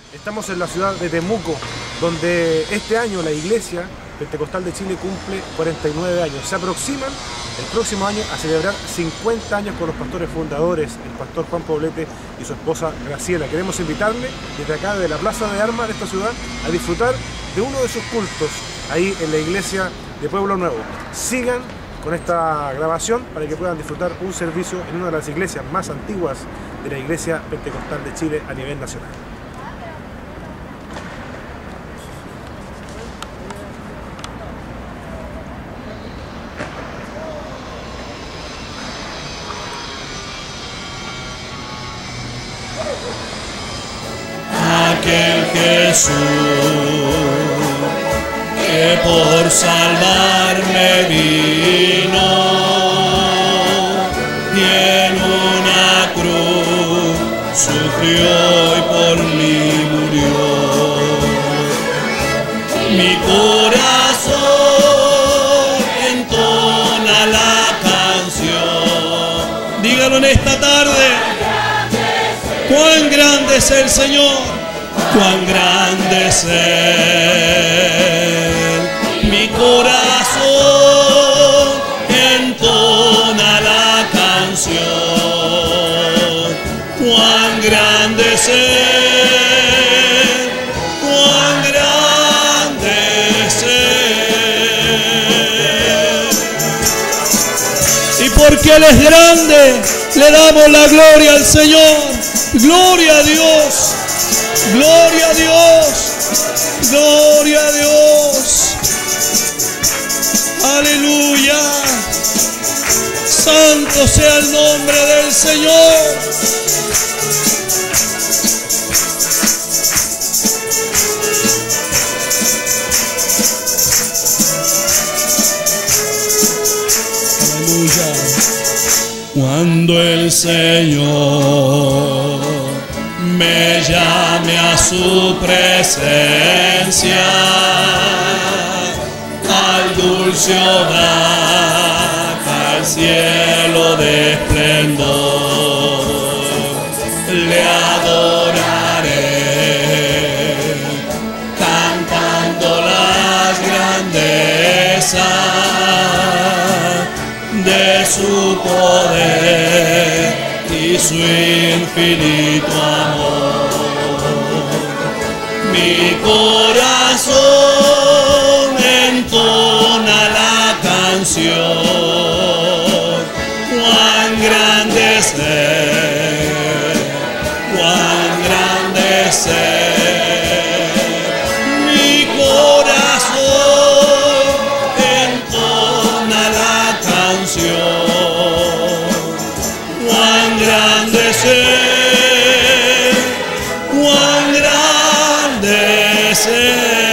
Estamos en la ciudad de Temuco, donde este año la Iglesia Pentecostal de Chile cumple 49 años. Se aproximan el próximo año a celebrar 50 años con los pastores fundadores, el pastor Juan Poblete y su esposa Graciela. Queremos invitarle desde acá, de la Plaza de Armas de esta ciudad, a disfrutar de uno de sus cultos ahí en la iglesia de Pueblo Nuevo. Sigan con esta grabación para que puedan disfrutar un servicio en una de las iglesias más antiguas de la Iglesia Pentecostal de Chile a nivel nacional. Aquel Jesús que por salvarme vino y en una cruz sufrió y por mí murió. Mi corazón entona la canción. Dígalo en esta tarde. Cuán grande es el Señor, cuán grande es Él. Mi corazón entona la canción. Cuán grande es Él, cuán grande es Él. Y porque Él es grande, le damos la gloria al Señor. Gloria a Dios, gloria a Dios, gloria a Dios. Aleluya. Santo sea el nombre del Señor. Aleluya. Cuando el Señor me llame a su presencia, al dulce hogar, al cielo de esplendor, le adoraré, cantando las grandezas de su poder y su infinito amor. Mi corazón entona la canción. Cuán grande es Él, cuán grande es Él. Mi corazón entona la canción. Cuán grande es Él, cuán grande es Él.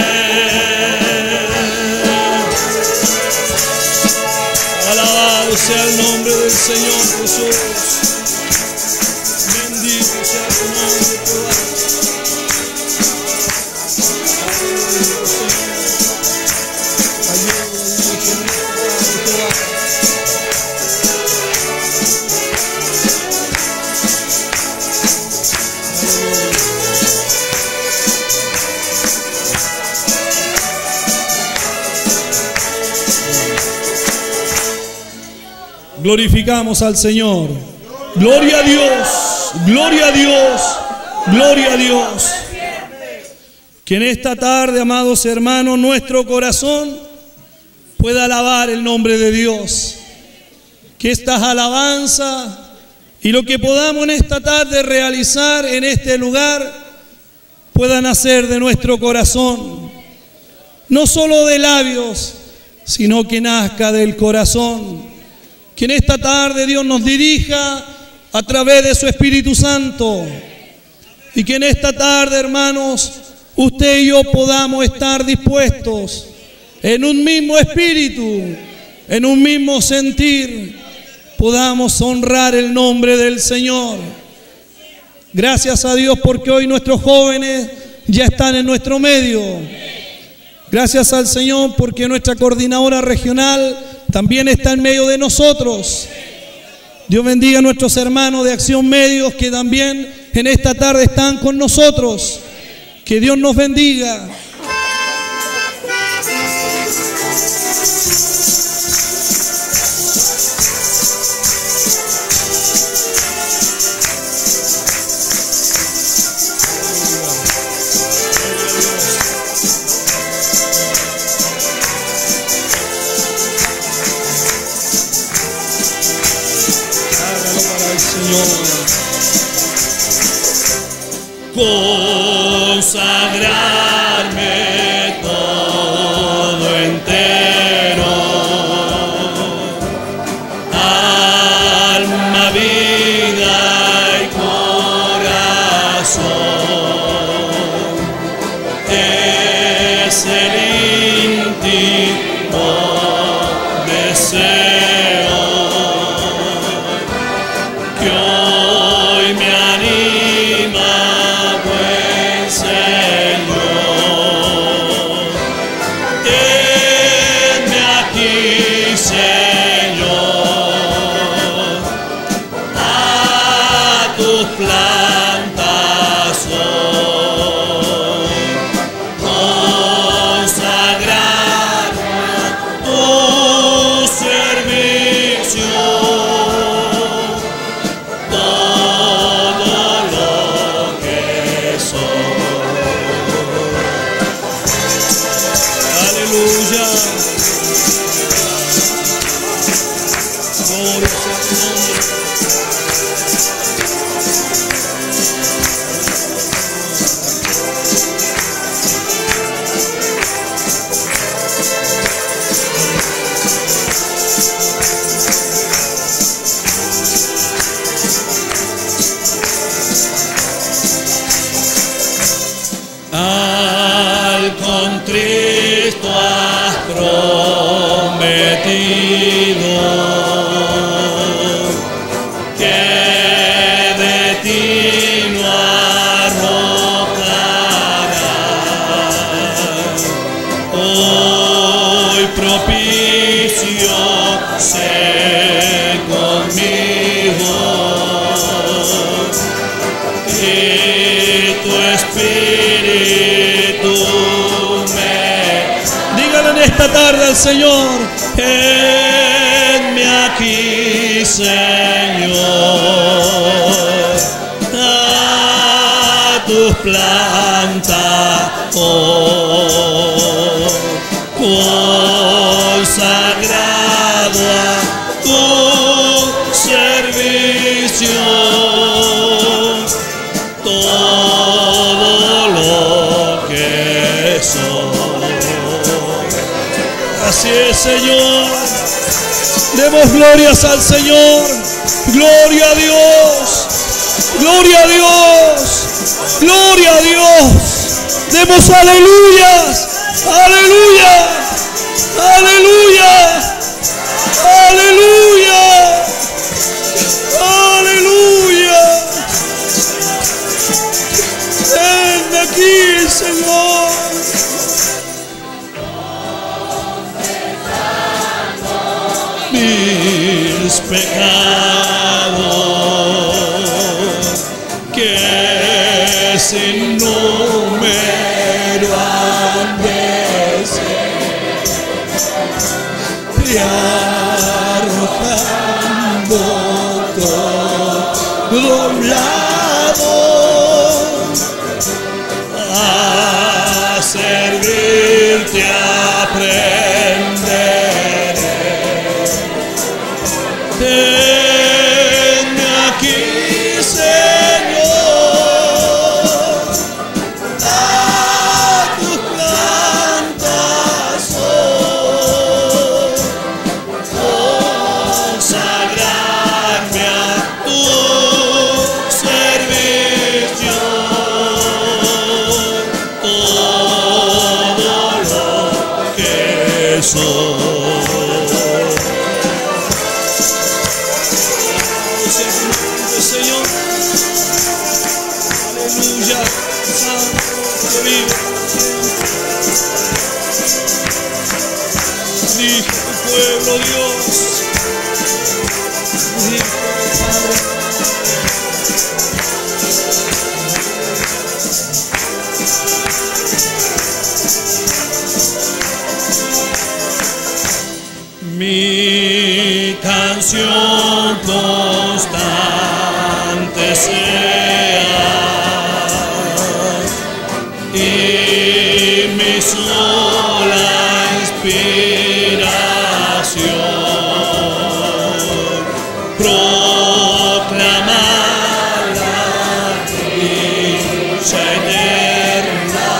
Alabado sea el nombre del Señor Jesús. Bendito sea tu nombre, Jehová. Glorificamos al Señor. Gloria a Dios, gloria a Dios, gloria a Dios. Que en esta tarde, amados hermanos, nuestro corazón pueda alabar el nombre de Dios. Que estas alabanzas y lo que podamos en esta tarde realizar en este lugar puedan nacer de nuestro corazón. No solo de labios, sino que nazca del corazón. Que en esta tarde Dios nos dirija a través de su Espíritu Santo. Y que en esta tarde, hermanos, usted y yo podamos estar dispuestos en un mismo espíritu, en un mismo sentir, podamos honrar el nombre del Señor. Gracias a Dios porque hoy nuestros jóvenes ya están en nuestro medio. Gracias al Señor porque nuestra coordinadora regional también está en medio de nosotros. Dios bendiga a nuestros hermanos de Acción Medios que también en esta tarde están con nosotros. Que Dios nos bendiga. Consagrarme todo entero, alma, vida y corazón, es el íntimo deseo que hoy me anima, buen Señor. Tenme aquí, Señor, a tus plantas soy, consagrar tu servicio. Aleluya. Gloria sea tu nombre. Al contristo has prometido que de ti no arrojarás. Hoy propicio sé conmigo y tu espíritu me... Dígale en esta tarde al Señor. Venme aquí, Señor, a tus plantas, consagrado a tu servicio, todo lo que soy. Así es, Señor. Demos glorias al Señor. Gloria a Dios. Gloria a Dios. Gloria a Dios. Demos aleluyas. Aleluya. Aleluya. Aleluya. Aleluya. Ven aquí, Señor. Mis pecados que sin número han de ser, y arrojando todo lado a servirte aprenderé. Tenme aquí, Señor, a tus plantas soy, consagrarme a tu servicio. mi canción constante sea y mi sola inspiración, proclamar la dicha eterna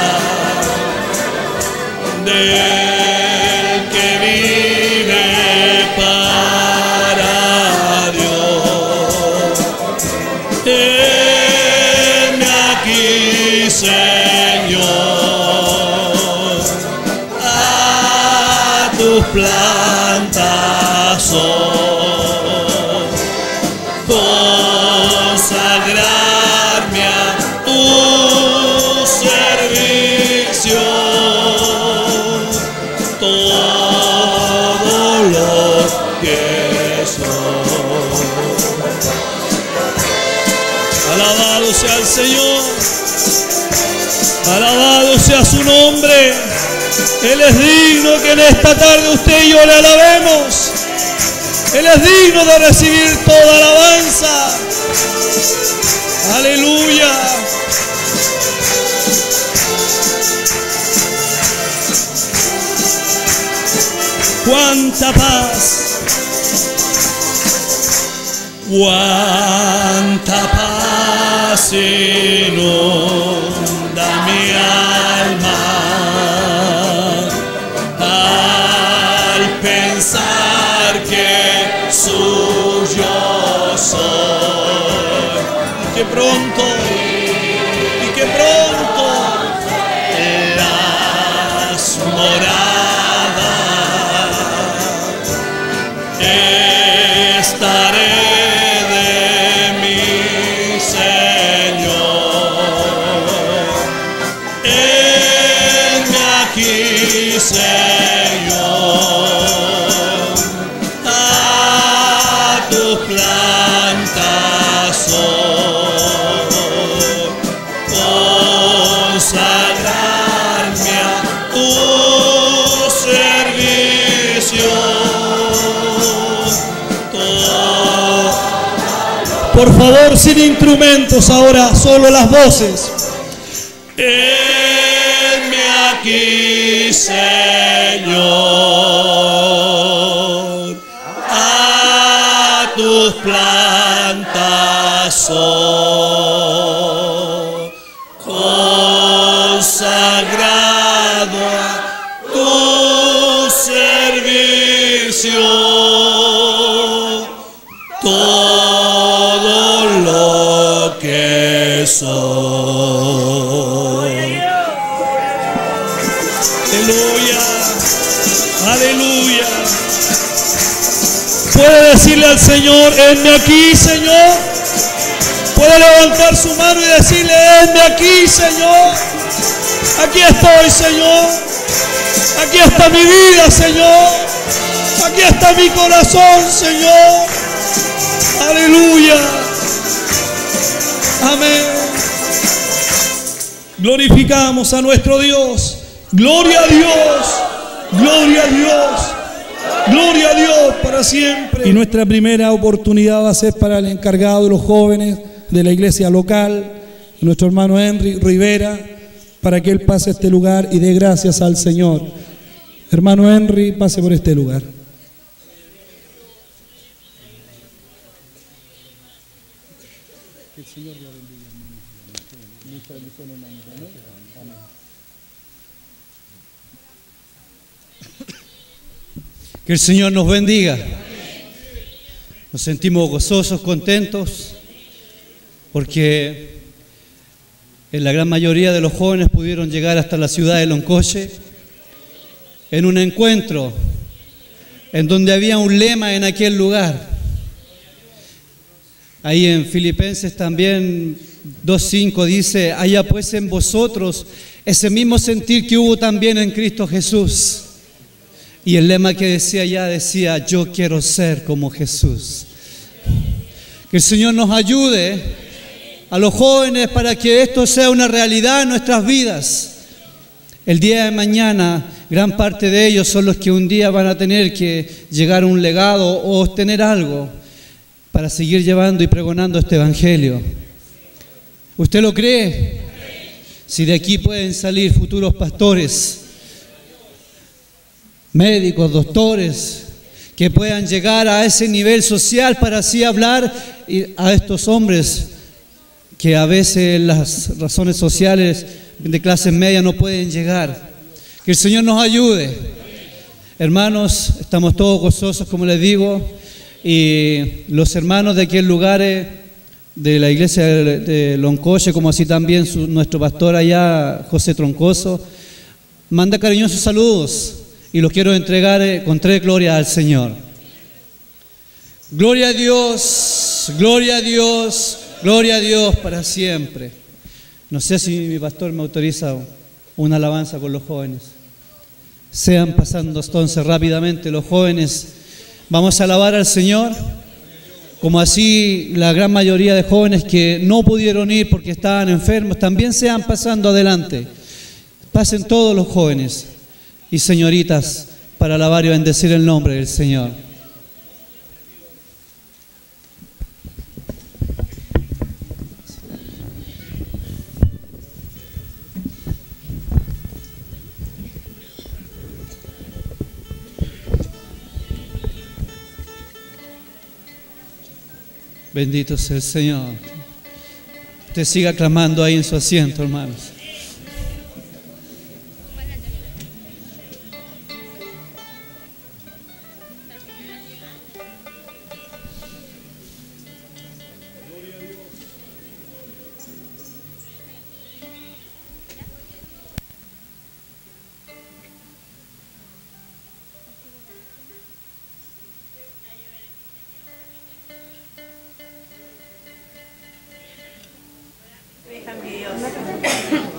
del que vive para Dios. Heme aquí, Señor, a tus plantas soy, consagrarme a tu servicio, todo lo que soy. Alabado sea el Señor, alabado sea su nombre. Él es digno que en esta tarde usted y yo le alabemos. Él es digno de recibir toda alabanza. Aleluya. Cuánta paz, cuánta paz inunda mi alma al pensar que suyo soy. Y que pronto las moradas estaré de mi Señor. Heme aquí, Señor, a tus plantas soy, consagrarme a tu servicio. Por favor, sin instrumentos ahora, solo las voces. Heme aquí, Señor, a tus plantas soy, consagrado a tu servicio, todo lo que soy. Aleluya, aleluya. Puede decirle al Señor, heme aquí, Señor. Puede levantar su mano y decirle, heme aquí, Señor. Aquí estoy, Señor. Aquí está mi vida, Señor. Aquí está mi corazón, Señor. Aleluya. Amén. Glorificamos a nuestro Dios. Gloria a Dios. Gloria a Dios. Gloria a Dios para siempre. Y nuestra primera oportunidad va a ser para el encargado de los jóvenes de la iglesia local, nuestro hermano Henry Rivera, para que él pase a este lugar y dé gracias al Señor. Hermano Henry, pase por este lugar. Que el Señor lo bendiga, hermano. Muchas bendiciones, hermano. Amén. Que el Señor nos bendiga. Nos sentimos gozosos, contentos, porque la gran mayoría de los jóvenes pudieron llegar hasta la ciudad de Loncoche en un encuentro en donde había un lema en aquel lugar. Ahí en Filipenses también 2:5 dice, haya pues en vosotros ese mismo sentir que hubo también en Cristo Jesús. Y el lema que decía allá decía, yo quiero ser como Jesús. Que el Señor nos ayude a los jóvenes para que esto sea una realidad en nuestras vidas. El día de mañana gran parte de ellos son los que un día van a tener que llegar a un legado o obtener algo para seguir llevando y pregonando este evangelio. ¿Usted lo cree? Si de aquí pueden salir futuros pastores, médicos, doctores, que puedan llegar a ese nivel social para así hablar a estos hombres que a veces las razones sociales de clase media no pueden llegar. Que el Señor nos ayude. Hermanos, estamos todos gozosos, como les digo, y los hermanos de aquel lugar de la iglesia de Loncoche, como así también nuestro pastor allá, José Troncoso, manda cariñosos saludos y los quiero entregar con tres glorias al Señor. Gloria a Dios, gloria a Dios, gloria a Dios para siempre. No sé si mi pastor me autoriza una alabanza con los jóvenes. Sean pasando entonces rápidamente los jóvenes. Vamos a alabar al Señor, como así la gran mayoría de jóvenes que no pudieron ir porque estaban enfermos, también sean pasando adelante. Pasen todos los jóvenes y señoritas para alabar y bendecir el nombre del Señor. Bendito sea el Señor. Usted siga clamando ahí en su asiento, hermanos. Dejan videos.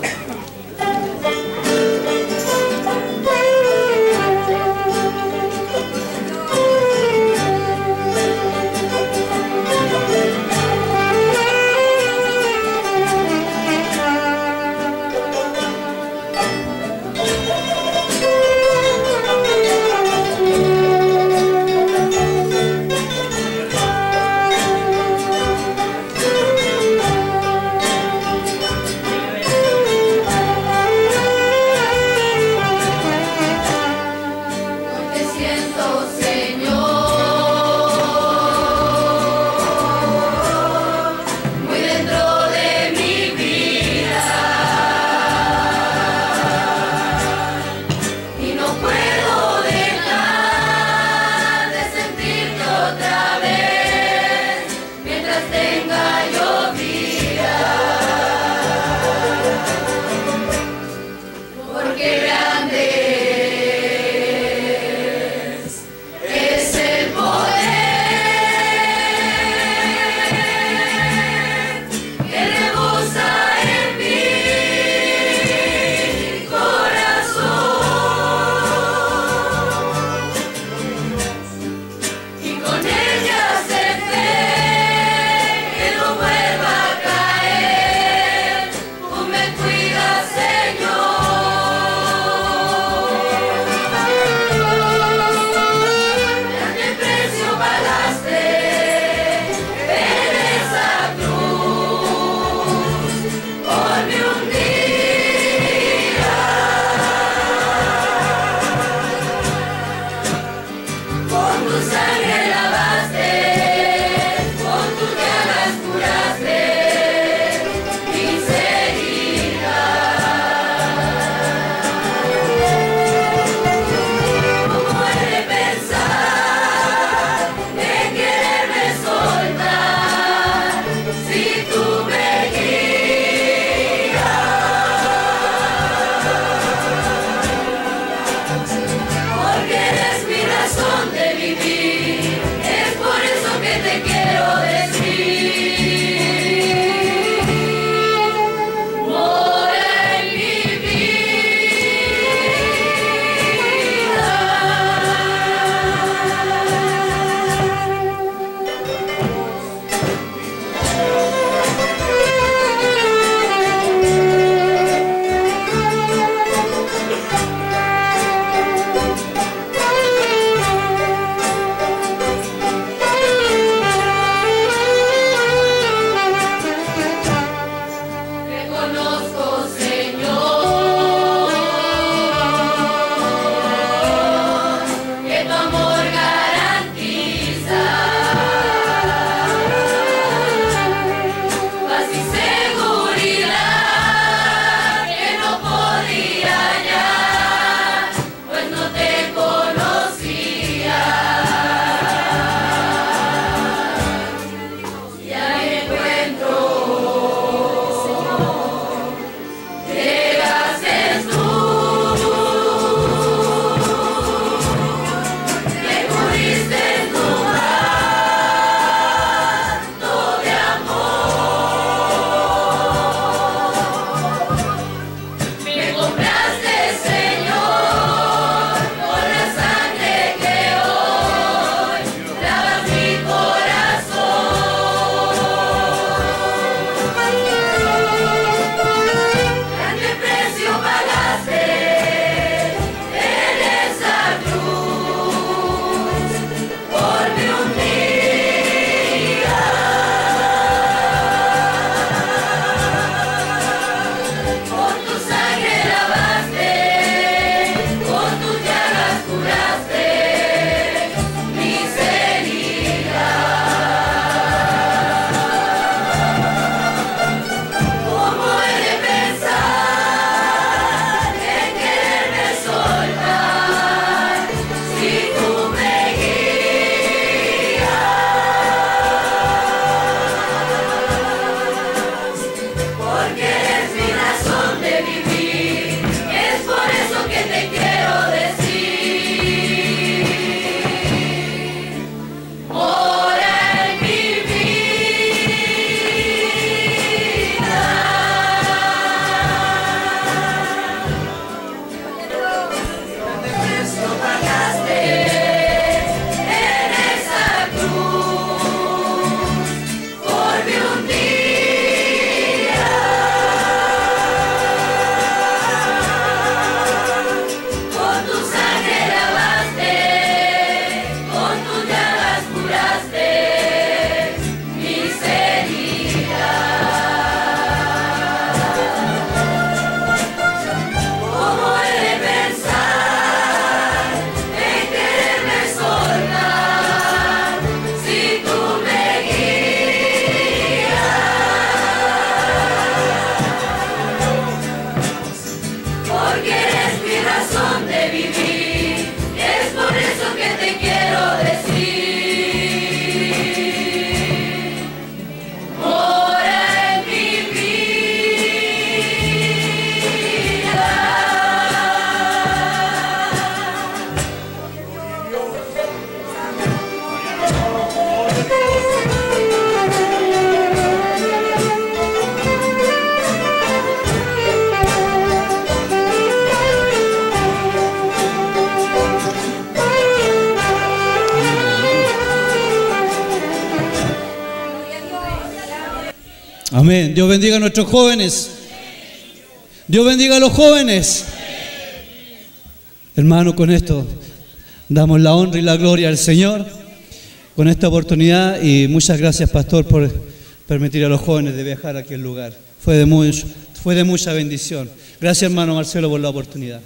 Amén. Dios bendiga a nuestros jóvenes. Dios bendiga a los jóvenes. Hermano, con esto damos la honra y la gloria al Señor con esta oportunidad, y muchas gracias, pastor, por permitir a los jóvenes de viajar a aquel lugar. Fue de mucha bendición. Gracias, hermano Marcelo, por la oportunidad.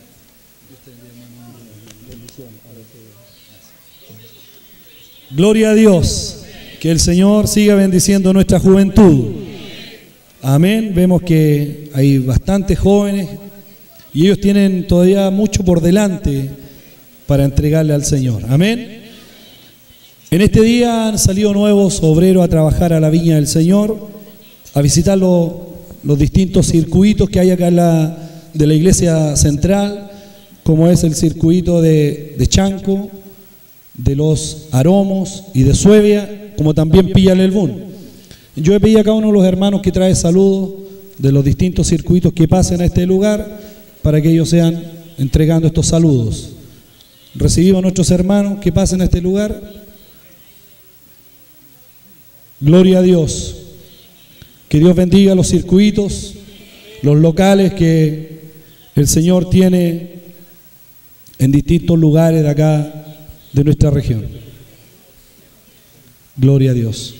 Gloria a Dios. Que el Señor siga bendiciendo nuestra juventud. Amén. Vemos que hay bastantes jóvenes y ellos tienen todavía mucho por delante para entregarle al Señor. Amén. En este día han salido nuevos obreros a trabajar a la viña del Señor, a visitar los distintos circuitos que hay acá de la iglesia central, como es el circuito de Chanco, de los Aromos y de Suevia, como también Pilla Lelbún. Yo he pedido a cada uno de los hermanos que trae saludos de los distintos circuitos que pasen a este lugar para que ellos sean entregando estos saludos. Recibimos a nuestros hermanos que pasen a este lugar. Gloria a Dios. Que Dios bendiga los circuitos, los locales que el Señor tiene en distintos lugares de acá, de nuestra región. Gloria a Dios.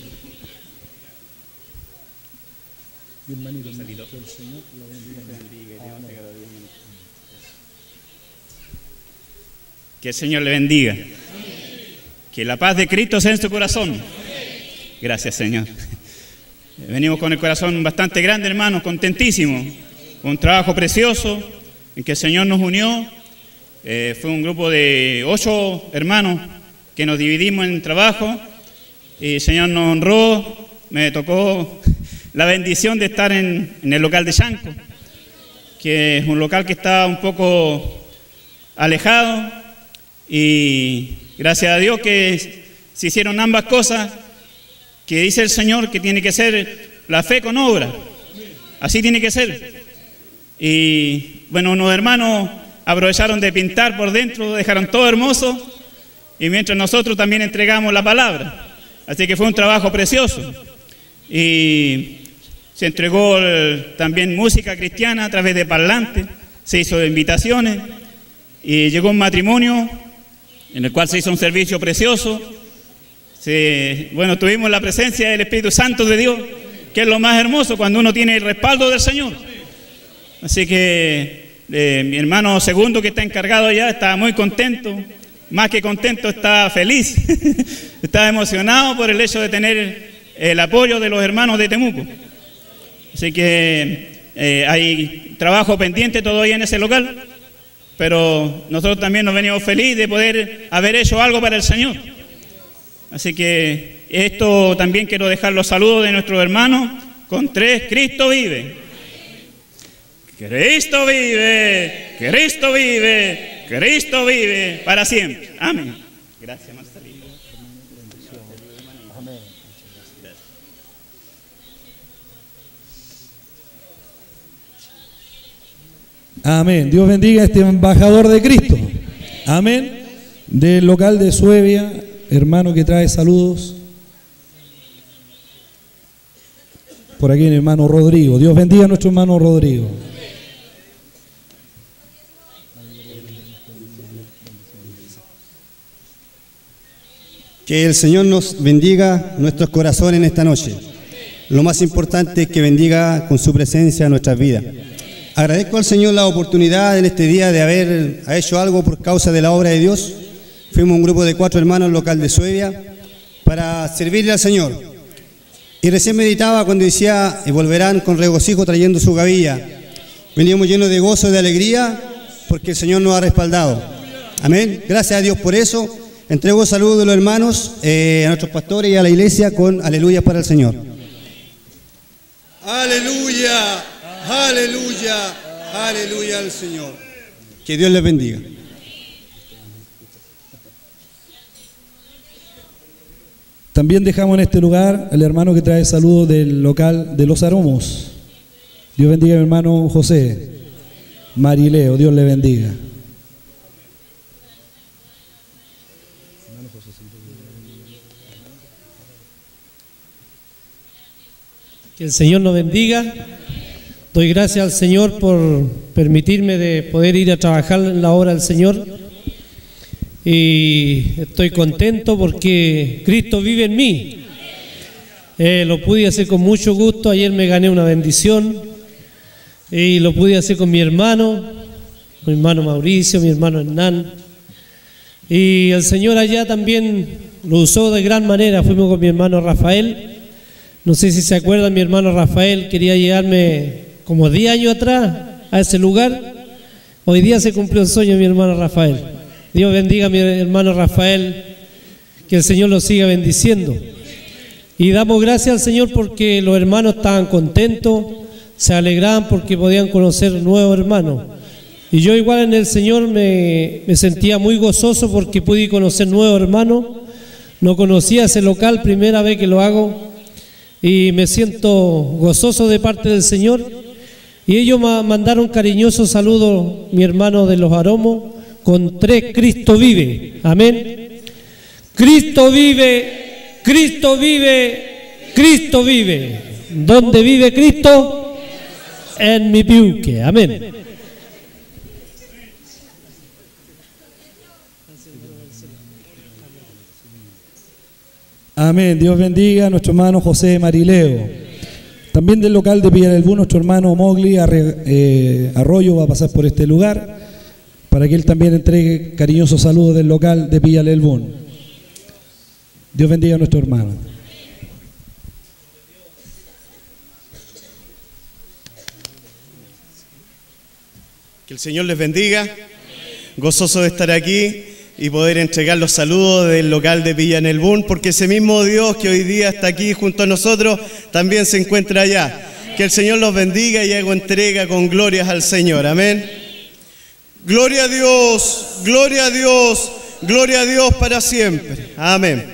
Que el Señor le bendiga. Que la paz de Cristo sea en su corazón. Gracias, Señor. Venimos con el corazón bastante grande, hermanos, contentísimos, con un trabajo precioso en que el Señor nos unió. Fue un grupo de 8 hermanos que nos dividimos en trabajo y el Señor nos honró. Me tocó la bendición de estar en el local de Chanco, que es un local que está un poco alejado, y gracias a Dios que se hicieron ambas cosas, que dice el Señor que tiene que ser la fe con obra. Así tiene que ser. Y bueno, unos hermanos aprovecharon de pintar por dentro, dejaron todo hermoso, y mientras nosotros también entregamos la palabra. Así que fue un trabajo precioso. Y se entregó también música cristiana a través de parlantes, se hizo invitaciones, y llegó un matrimonio en el cual se hizo un servicio precioso. Bueno, tuvimos la presencia del Espíritu Santo de Dios, que es lo más hermoso cuando uno tiene el respaldo del Señor. Así que mi hermano segundo, que está encargado ya, está muy contento, más que contento, está feliz, está emocionado por el hecho de tener el apoyo de los hermanos de Temuco. Así que hay trabajo pendiente todavía en ese local, pero nosotros también nos venimos felices de poder haber hecho algo para el Señor. Así que esto también quiero dejar los saludos de nuestros hermanos con 3: Cristo vive. Cristo vive, Cristo vive, Cristo vive para siempre. Amén. Gracias, Marcelino. Amén. Amén. Dios bendiga a este embajador de Cristo. Amén. Del local de Suevia, hermano que trae saludos. Por aquí el hermano Rodrigo. Dios bendiga a nuestro hermano Rodrigo. Que el Señor nos bendiga nuestros corazones en esta noche. Lo más importante es que bendiga con su presencia nuestras vidas. Agradezco al Señor la oportunidad en este día de haber hecho algo por causa de la obra de Dios. Fuimos un grupo de 4 hermanos local de Suevia para servirle al Señor. Y recién meditaba cuando decía, y volverán con regocijo trayendo su gavilla. Veníamos llenos de gozo y de alegría porque el Señor nos ha respaldado. Amén. Gracias a Dios por eso. Entrego saludos de los hermanos a nuestros pastores y a la iglesia con aleluya para el Señor. Aleluya, aleluya, aleluya al Señor. Que Dios les bendiga. También dejamos en este lugar al hermano que trae saludos del local de los Aromos. Dios bendiga a mi hermano José Marileo, Dios le bendiga. Que el Señor nos bendiga. Doy gracias al Señor por permitirme de poder ir a trabajar en la obra del Señor. Y estoy contento porque Cristo vive en mí. Lo pude hacer con mucho gusto. Ayer me gané una bendición y lo pude hacer con mi hermano Mauricio, mi hermano Hernán. Y el Señor allá también lo usó de gran manera. Fuimos con mi hermano Rafael. No sé si se acuerdan, mi hermano Rafael quería llegarme como 10 años atrás a ese lugar. Hoy día se cumplió el sueño de mi hermano Rafael. Dios bendiga a mi hermano Rafael, que el Señor lo siga bendiciendo. Y damos gracias al Señor porque los hermanos estaban contentos, se alegraban porque podían conocer nuevos hermanos. Y yo igual en el Señor me sentía muy gozoso porque pude conocer nuevos hermanos. No conocía ese local, primera vez que lo hago. Y me siento gozoso de parte del Señor. Y ellos me mandaron cariñosos saludos, mi hermano de los Aromos, con 3 Cristo vive. Amén. Cristo vive, Cristo vive, Cristo vive. ¿Dónde vive Cristo? En mi piuque. Amén. Amén. Dios bendiga a nuestro hermano José Marileo. También del local de Villalelbún, nuestro hermano Mogli Arroyo va a pasar por este lugar para que él también entregue cariñosos saludos del local de Villalelbún. Dios bendiga a nuestro hermano. Que el Señor les bendiga. Gozoso de estar aquí y poder entregar los saludos del local de Villalelbún, porque ese mismo Dios que hoy día está aquí junto a nosotros también se encuentra allá. Que el Señor los bendiga y hago entrega con glorias al Señor. Amén. Gloria a Dios, gloria a Dios, gloria a Dios para siempre. Amén.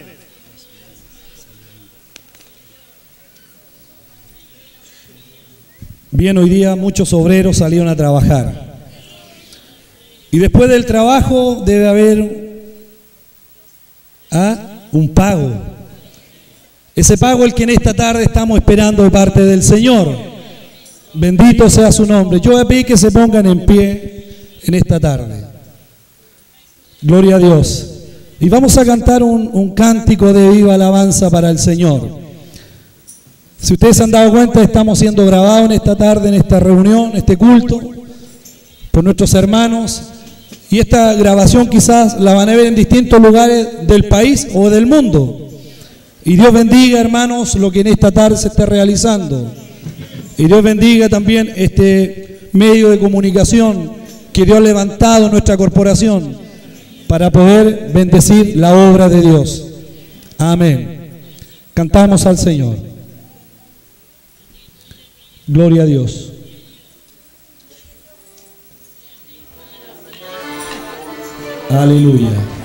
Bien, hoy día muchos obreros salieron a trabajar. Y después del trabajo debe haber un pago. Ese pago el que en esta tarde estamos esperando de parte del Señor. Bendito sea su nombre. Yo voy a pedir que se pongan en pie en esta tarde. Gloria a Dios. Y vamos a cantar un cántico de viva alabanza para el Señor. Si ustedes se han dado cuenta, estamos siendo grabados en esta tarde, en esta reunión, en este culto, por nuestros hermanos. Y esta grabación quizás la van a ver en distintos lugares del país o del mundo. Y Dios bendiga, hermanos, lo que en esta tarde se está realizando. Y Dios bendiga también este medio de comunicación que Dios ha levantado en nuestra corporación para poder bendecir la obra de Dios. Amén. Cantamos al Señor. Gloria a Dios. Aleluya.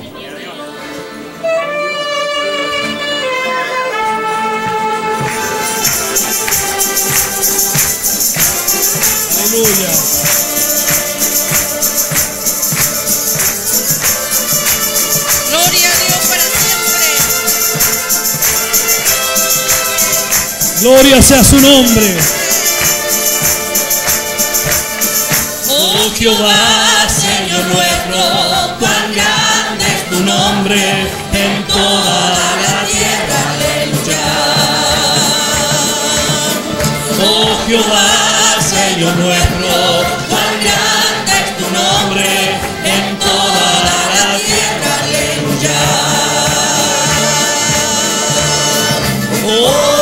Aleluya. Gloria a Dios para siempre. Gloria sea su nombre. Oh Jehová, Señor nuestro, cuán grande es tu nombre en toda la tierra, aleluya. Oh Jehová, Señor nuestro, cuán grande es tu nombre en toda la tierra, aleluya. Oh,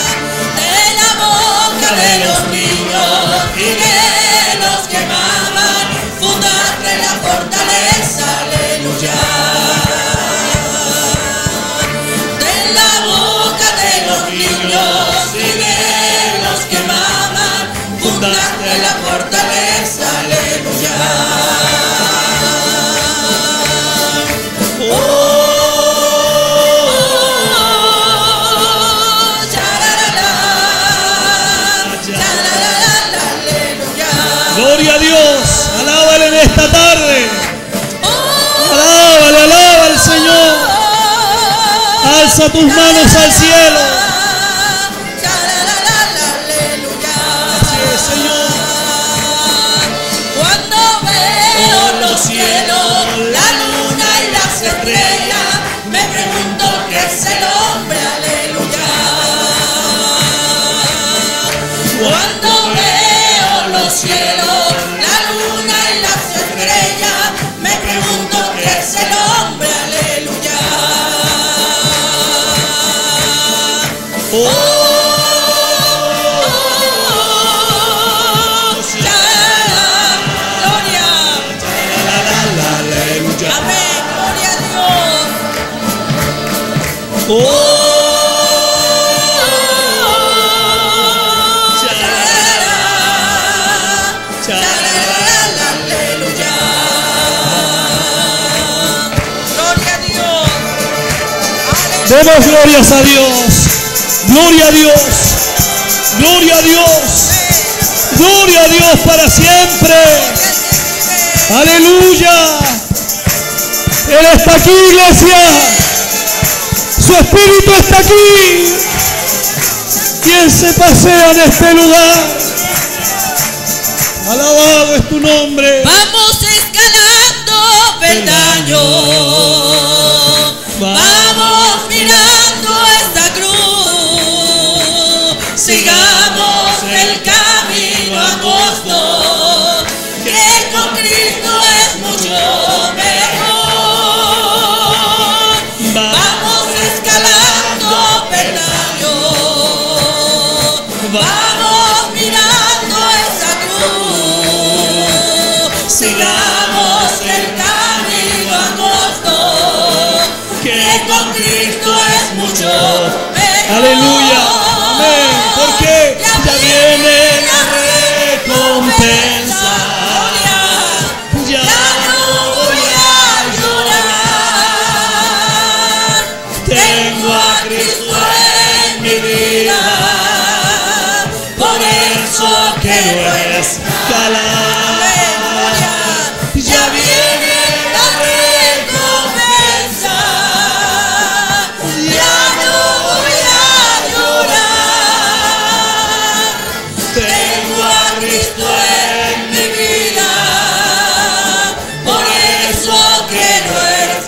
de la boca de los niños y de los que maman Gloria a Dios. Alábale en esta tarde. Alábale, alaba al Señor. Alza tus manos al cielo. Así es, Señor. Cuando veo los cielos, la luna y las estrellas, me pregunto qué es el hombre, aleluya. Cuando veo los cielos, la luna y las estrellas, me pregunto qué es el hombre, aleluya. Amén, gloria a Dios. Demos glorias a Dios. Gloria a Dios. Gloria a Dios. Gloria a Dios para siempre. Aleluya. Él está aquí, iglesia. Su espíritu está aquí. Quien se pasea en este lugar. Alabado es tu nombre. Vamos escalando peldaños. Vamos mirando esta cruz. Sigamos el camino angosto, que con Cristo es mucho mejor. Vamos escalando peldaños. Vamos mirando esa cruz. Sigamos el camino angosto, que con Cristo es mucho mejor. Aleluya. Amén. Porque ya viene la recompensa. Ya no voy a llorar. Tengo a Cristo en mi vida. Por eso quiero escalar. Ya viene la recompensa. Ya no voy a llorar. Tengo a Cristo en mi vida. Por eso quiero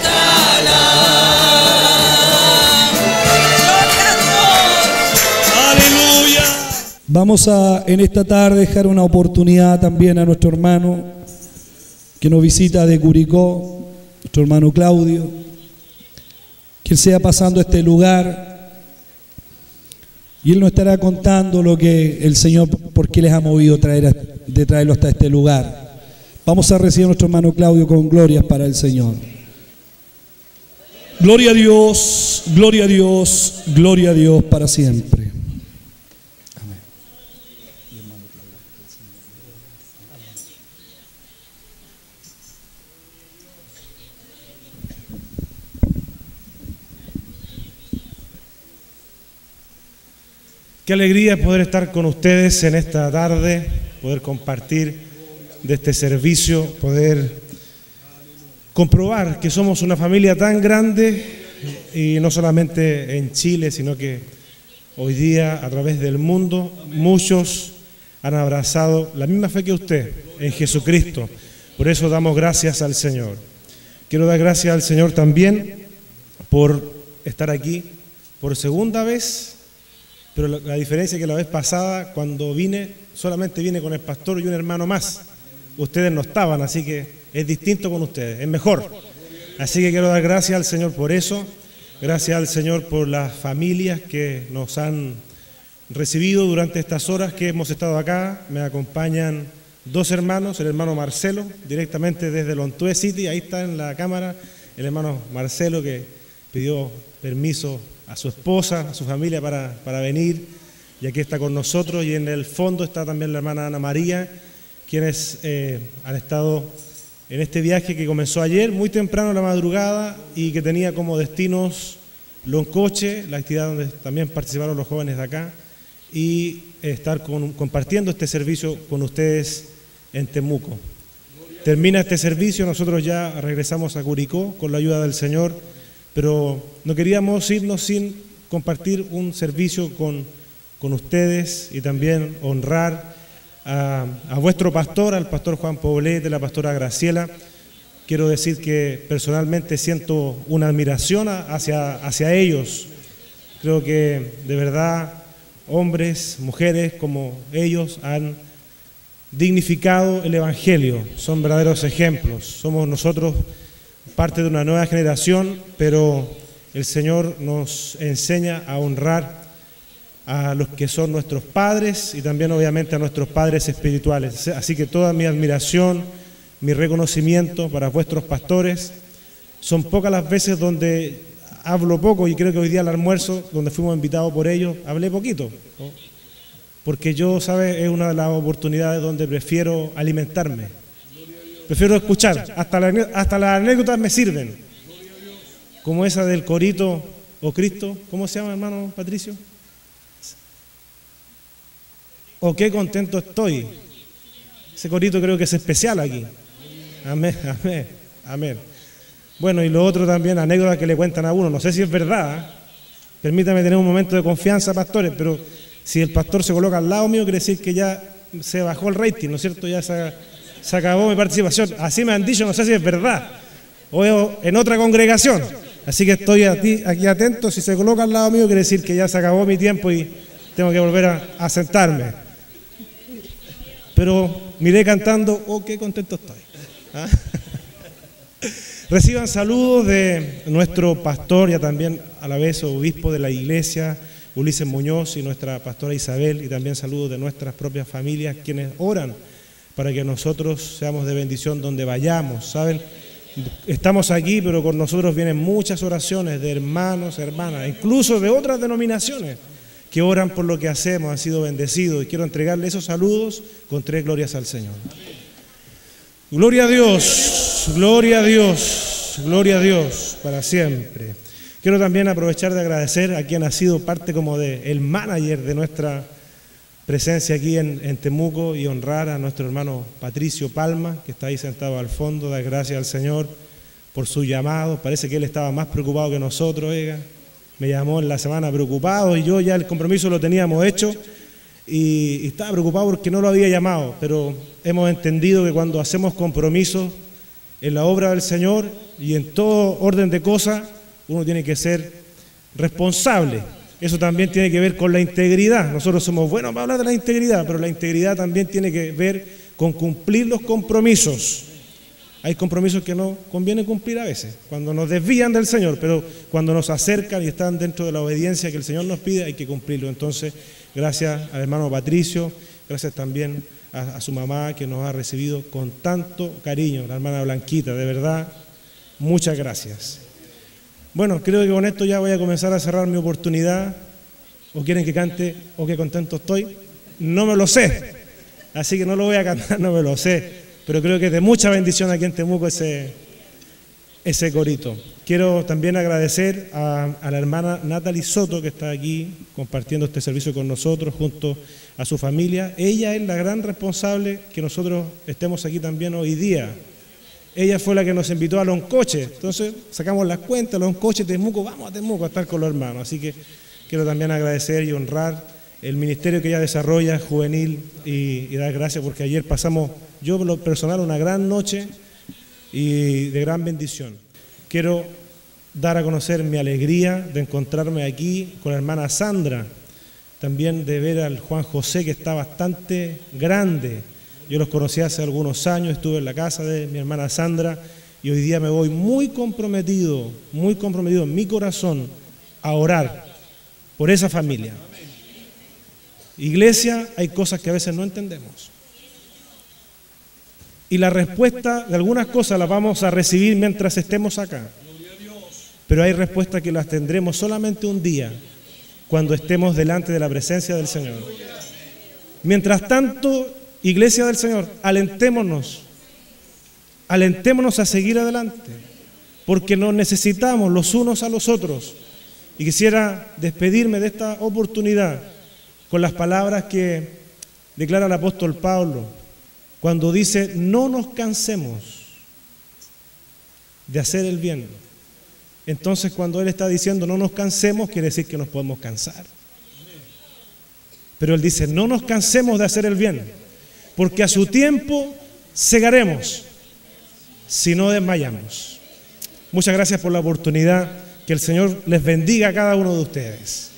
escalar. Gloria a Dios. Aleluya. Vamos a en esta tarde dejar una oportunidad también a nuestro hermano que nos visita de Curicó, nuestro hermano Claudio, que él sea pasando este lugar y él nos estará contando lo que el Señor, por qué les ha movido de traerlo hasta este lugar. Vamos a recibir a nuestro hermano Claudio con glorias para el Señor. Gloria a Dios, gloria a Dios, gloria a Dios para siempre. Qué alegría poder estar con ustedes en esta tarde, poder compartir de este servicio, poder comprobar que somos una familia tan grande y no solamente en Chile, sino que hoy día a través del mundo muchos han abrazado la misma fe que usted en Jesucristo. Por eso damos gracias al Señor. Quiero dar gracias al Señor también por estar aquí por segunda vez. Pero la diferencia es que la vez pasada, cuando vine, solamente vine con el pastor y un hermano más. Ustedes no estaban, así que es distinto con ustedes, es mejor. Así que quiero dar gracias al Señor por eso. Gracias al Señor por las familias que nos han recibido durante estas horas que hemos estado acá. Me acompañan dos hermanos, el hermano Marcelo, directamente desde Lontué City, ahí está en la cámara, el hermano Marcelo que pidió permiso a su esposa, a su familia para venir, y aquí está con nosotros, y en el fondo está también la hermana Ana María, quienes han estado en este viaje que comenzó ayer, muy temprano en la madrugada, y que tenía como destinos Loncoche, la actividad donde también participaron los jóvenes de acá, y estar compartiendo este servicio con ustedes en Temuco. Termina este servicio, nosotros ya regresamos a Curicó con la ayuda del Señor, pero no queríamos irnos sin compartir un servicio con ustedes y también honrar a vuestro pastor, al pastor Juan Poblete, la pastora Graciela. Quiero decir que personalmente siento una admiración hacia ellos. Creo que de verdad hombres, mujeres como ellos han dignificado el Evangelio, son verdaderos ejemplos. Somos nosotros parte de una nueva generación, pero el Señor nos enseña a honrar a los que son nuestros padres y también obviamente a nuestros padres espirituales. Así que toda mi admiración, mi reconocimiento para vuestros pastores. Son pocas las veces donde hablo poco, y creo que hoy día al almuerzo, donde fuimos invitados por ellos, hablé poquito, ¿no? Porque yo, ¿sabes? Es una de las oportunidades donde prefiero alimentarme. Prefiero escuchar, hasta las anécdotas me sirven. Como esa del corito o Cristo, ¿cómo se llama, hermano Patricio? O qué contento estoy. Ese corito creo que es especial aquí. Amén, amén, amén. Bueno, y lo otro también, anécdotas que le cuentan a uno, no sé si es verdad, ¿eh? Permítame tener un momento de confianza, pastores, pero si el pastor se coloca al lado mío, quiere decir que ya se bajó el rating, ¿no es cierto? Ya se acabó mi participación. Así me han dicho, no sé si es verdad, o en otra congregación. Así que estoy aquí atento, si se coloca al lado mío, quiere decir que ya se acabó mi tiempo y tengo que volver a sentarme. Pero miré cantando, oh, qué contento estoy. ¿Ah? Reciban saludos de nuestro pastor, ya también a la vez obispo de la iglesia, Ulises Muñoz, y nuestra pastora Isabel, y también saludos de nuestras propias familias, quienes oran para que nosotros seamos de bendición donde vayamos, ¿saben? Estamos aquí, pero con nosotros vienen muchas oraciones de hermanos, hermanas, incluso de otras denominaciones, que oran por lo que hacemos, han sido bendecidos, y quiero entregarle esos saludos con 3 glorias al Señor. Gloria a Dios, gloria a Dios, gloria a Dios, para siempre. Quiero también aprovechar de agradecer a quien ha sido parte como de el manager de nuestra presencia aquí en Temuco, y honrar a nuestro hermano Patricio Palma, que está ahí sentado al fondo. Dar gracias al Señor por su llamado. Parece que él estaba más preocupado que nosotros, oiga. Me llamó en la semana preocupado, y yo ya el compromiso lo teníamos hecho y estaba preocupado porque no lo había llamado, pero hemos entendido que cuando hacemos compromisos en la obra del Señor y en todo orden de cosas, uno tiene que ser responsable. Eso también tiene que ver con la integridad. Nosotros somos buenos para hablar de la integridad, pero la integridad también tiene que ver con cumplir los compromisos. Hay compromisos que no conviene cumplir a veces, cuando nos desvían del Señor, pero cuando nos acercan y están dentro de la obediencia que el Señor nos pide, hay que cumplirlo. Entonces, gracias al hermano Patricio, gracias también a su mamá, que nos ha recibido con tanto cariño, la hermana Blanquita, de verdad, muchas gracias. Bueno, creo que con esto ya voy a comenzar a cerrar mi oportunidad. ¿O quieren que cante o qué contento estoy? No me lo sé, así que no lo voy a cantar, no me lo sé. Pero creo que es de mucha bendición aquí en Temuco ese corito. Quiero también agradecer a la hermana Natalie Soto, que está aquí compartiendo este servicio con nosotros junto a su familia. Ella es la gran responsable que nosotros estemos aquí también hoy día. Ella fue la que nos invitó a Loncoche. Entonces sacamos las cuentas, Loncoche, Temuco, vamos a Temuco a estar con los hermanos. Así que quiero también agradecer y honrar el ministerio que ella desarrolla, juvenil, y dar gracias porque ayer pasamos, yo lo personal, una gran noche y de gran bendición. Quiero dar a conocer mi alegría de encontrarme aquí con la hermana Sandra, también de ver al Juan José, que está bastante grande. Yo los conocí hace algunos años, estuve en la casa de mi hermana Sandra, y hoy día me voy muy comprometido en mi corazón a orar por esa familia. Iglesia, hay cosas que a veces no entendemos. Y la respuesta de algunas cosas las vamos a recibir mientras estemos acá. Pero hay respuestas que las tendremos solamente un día, cuando estemos delante de la presencia del Señor. Mientras tanto, Iglesia del Señor, alentémonos a seguir adelante, porque nos necesitamos los unos a los otros. Y quisiera despedirme de esta oportunidad con las palabras que declara el apóstol Pablo cuando dice no nos cansemos de hacer el bien. Entonces cuando Él está diciendo no nos cansemos, quiere decir que nos podemos cansar. Pero Él dice no nos cansemos de hacer el bien, porque a su tiempo segaremos si no desmayamos. Muchas gracias por la oportunidad. Que el Señor les bendiga a cada uno de ustedes.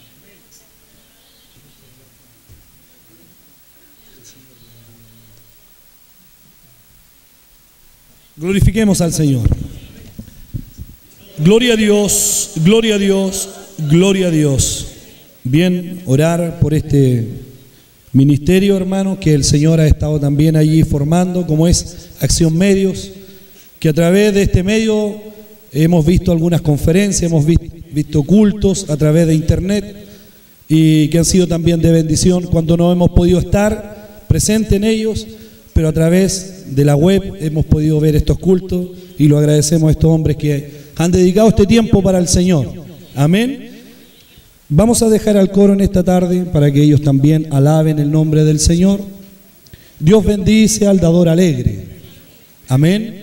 Glorifiquemos al Señor. Gloria a Dios, gloria a Dios, gloria a Dios. Bien, orar por este ministerio, hermano, que el Señor ha estado también allí formando, como es Acción Medios, que a través de este medio hemos visto algunas conferencias, hemos visto cultos a través de internet y que han sido también de bendición cuando no hemos podido estar presentes en ellos, pero a través de la web hemos podido ver estos cultos y lo agradecemos a estos hombres que han dedicado este tiempo para el Señor. Amén. Vamos a dejar al coro en esta tarde para que ellos también alaben el nombre del Señor. Dios bendice al dador alegre. Amén.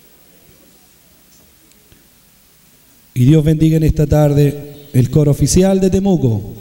Y Dios bendiga en esta tarde el coro oficial de Temuco.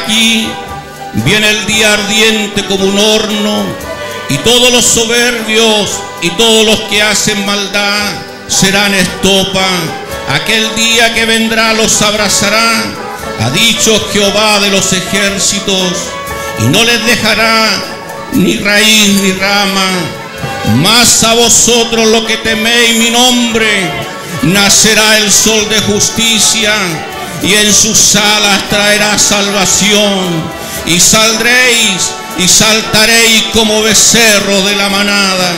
aquí viene el día ardiente como un horno, y todos los soberbios y todos los que hacen maldad serán estopa. Aquel día que vendrá los abrazará, ha dicho Jehová de los ejércitos, y no les dejará ni raíz ni rama. Mas a vosotros los que teméis mi nombre, nacerá el sol de justicia, y en sus alas traerá salvación, y saldréis y saltaréis como becerros de la manada.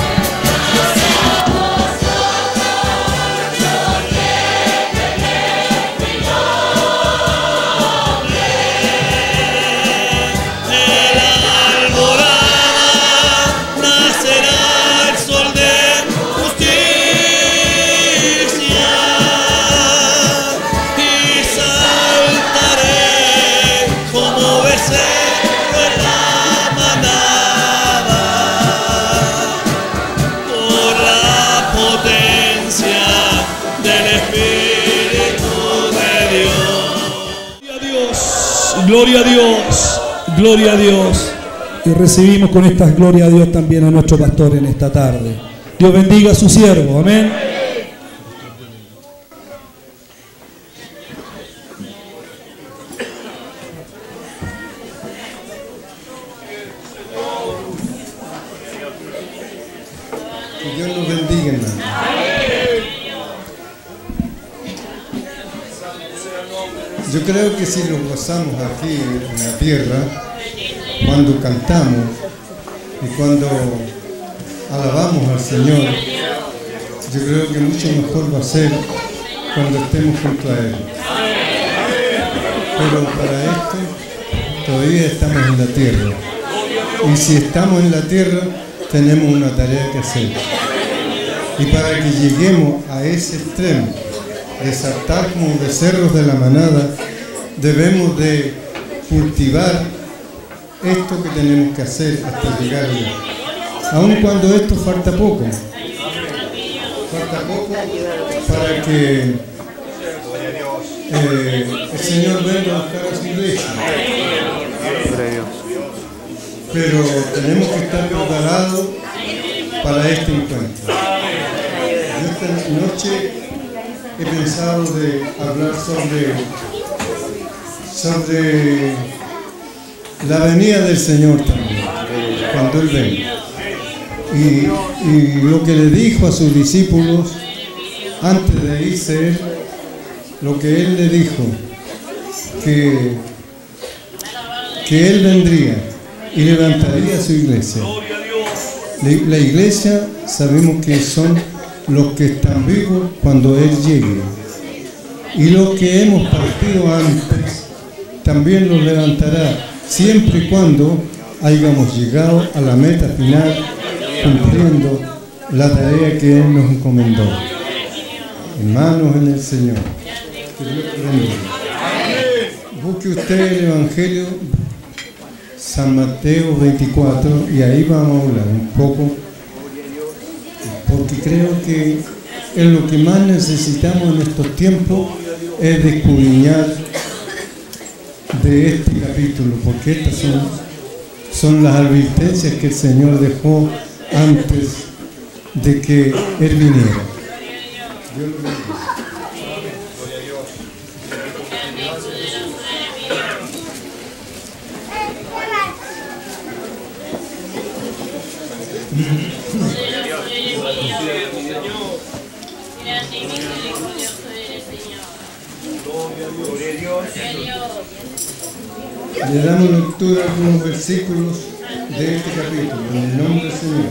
Gloria a Dios, gloria a Dios. Y recibimos con estas gloria a Dios también a nuestro pastor en esta tarde. Dios bendiga a su siervo, amén. Que Dios nos bendiga, hermano. Yo creo que si lo gozamos aquí en la tierra, cuando cantamos y cuando alabamos al Señor, yo creo que mucho mejor va a ser cuando estemos junto a Él. Pero para esto todavía estamos en la tierra. Y si estamos en la tierra, tenemos una tarea que hacer. Y para que lleguemos a ese extremo de saltar como becerros de la manada, debemos de cultivar esto que tenemos que hacer hasta llegar allá. Aun cuando esto falta poco para que el Señor venga a buscar a su iglesia. Pero tenemos que estar preparados para este encuentro. Esta noche he pensado de hablar sobre la venida del Señor también, cuando Él venga. Y lo que le dijo a sus discípulos antes de irse Él, lo que Él le dijo, que Él vendría y levantaría su iglesia. La iglesia sabemos que son los que están vivos cuando Él llegue. Y los que hemos partido antes, también los levantará, siempre y cuando hayamos llegado a la meta final, cumpliendo la tarea que Él nos encomendó. Hermanos en el Señor, que Dios bendiga. Busque usted el Evangelio San Mateo 24 y ahí vamos a hablar un poco, porque creo que es lo que más necesitamos en estos tiempos, es descubrir de este capítulo, porque estas son las advertencias que el Señor dejó antes de que Él viniera. Dios lo bendiga. Le damos lectura a algunos versículos de este capítulo, en el nombre del Señor.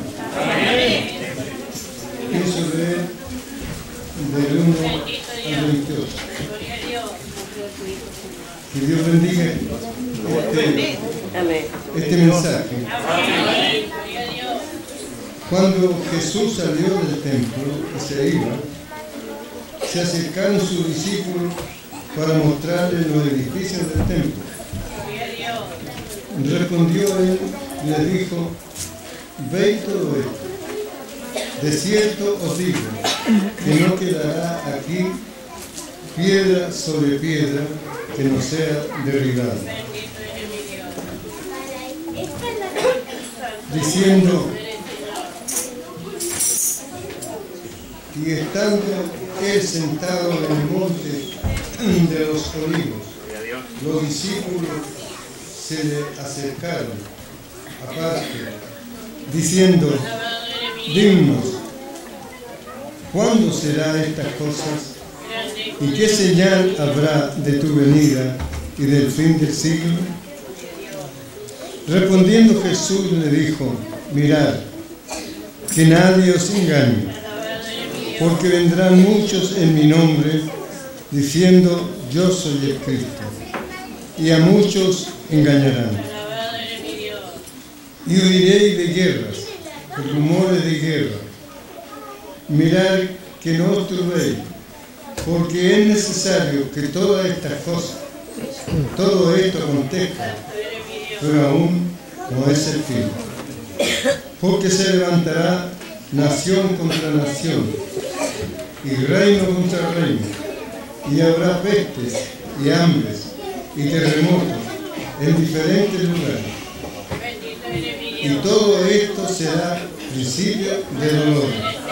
Pienso leer del 1 al 28. Que Dios bendiga este mensaje. Cuando Jesús salió del templo y se iba, se acercaron sus discípulos para mostrarles los edificios del templo. Respondió él y les dijo: veis todo esto. De cierto os digo que no quedará aquí piedra sobre piedra que no sea derribada. diciendo, y estando él sentado en el monte de los Olivos, los discípulos se le acercaron aparte, diciendo, dinos, ¿cuándo será estas cosas? ¿Y qué señal habrá de tu venida y del fin del siglo? Respondiendo Jesús le dijo, mirad, que nadie os engañe, porque vendrán muchos en mi nombre, diciendo, yo soy el Cristo, y a muchos engañarán. Y oiréis de guerras, rumores de guerra. Mirad que no os turbéis, porque es necesario que todas estas cosas, todo esto acontezca, pero aún no es el fin. Porque se levantará nación contra nación, y reino contra reino, y habrá pestes y hambres y terremotos en diferentes lugares. Y todo esto será principio de dolor.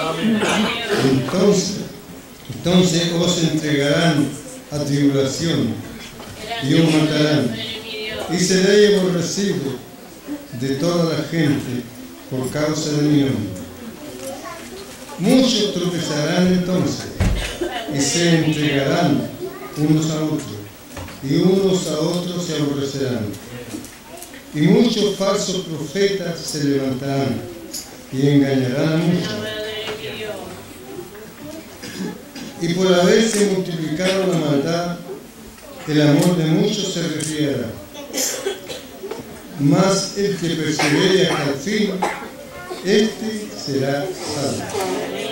Entonces os entregarán a tribulación y os matarán, y seréis aborrecidos de toda la gente por causa de mi nombre. Muchos tropezarán entonces y se entregarán unos a otros, y unos a otros se aborrecerán. Y muchos falsos profetas se levantarán y engañarán a muchos. Y por haberse multiplicado la maldad, el amor de muchos se resfriará. Mas el que persevere hasta el fin, este será salvo.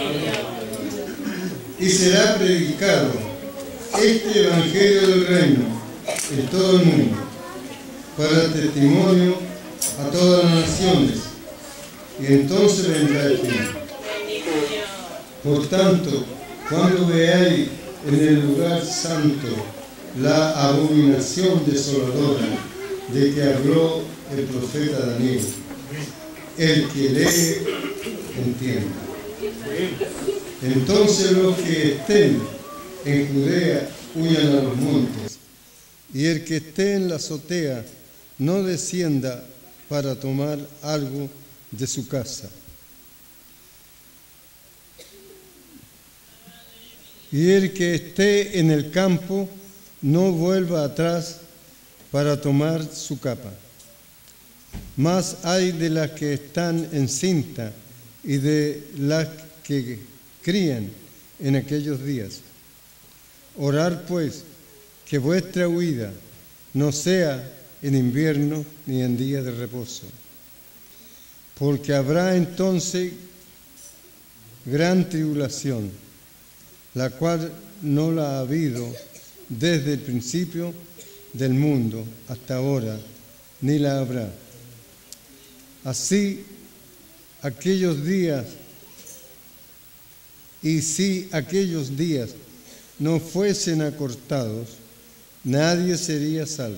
Y será predicado este evangelio del reino en todo el mundo, para testimonio a todas las naciones, y entonces vendrá el fin. Por tanto, cuando veáis en el lugar santo la abominación desoladora de que habló el profeta Daniel, el que lee, entienda. Entonces los que estén en Judea huyan a los montes, y el que esté en la azotea no descienda para tomar algo de su casa. Y el que esté en el campo no vuelva atrás para tomar su capa. Mas hay de las que están encintas y de las que crían en aquellos días. Orad pues que vuestra huida no sea en invierno ni en día de reposo, porque habrá entonces gran tribulación, la cual no la ha habido desde el principio del mundo hasta ahora, ni la habrá. Así, aquellos días, y si aquellos días no fuesen acortados, nadie sería salvo.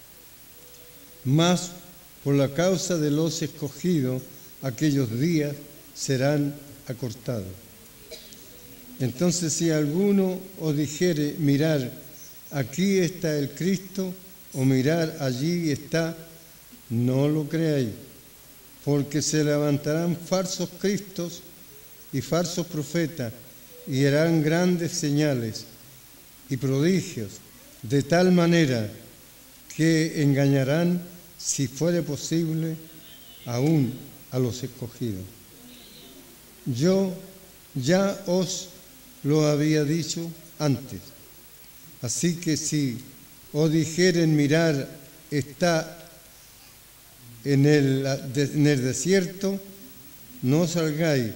Mas por la causa de los escogidos, aquellos días serán acortados. Entonces, si alguno os dijere, mirar, aquí está el Cristo, o mirar, allí está, no lo creáis, porque se levantarán falsos cristos y falsos profetas, y harán grandes señales y prodigios, de tal manera que engañarán, si fuere posible, aún a los escogidos. Yo ya os lo había dicho antes. Así que si os dijeren, mirar, está en el desierto, no salgáis,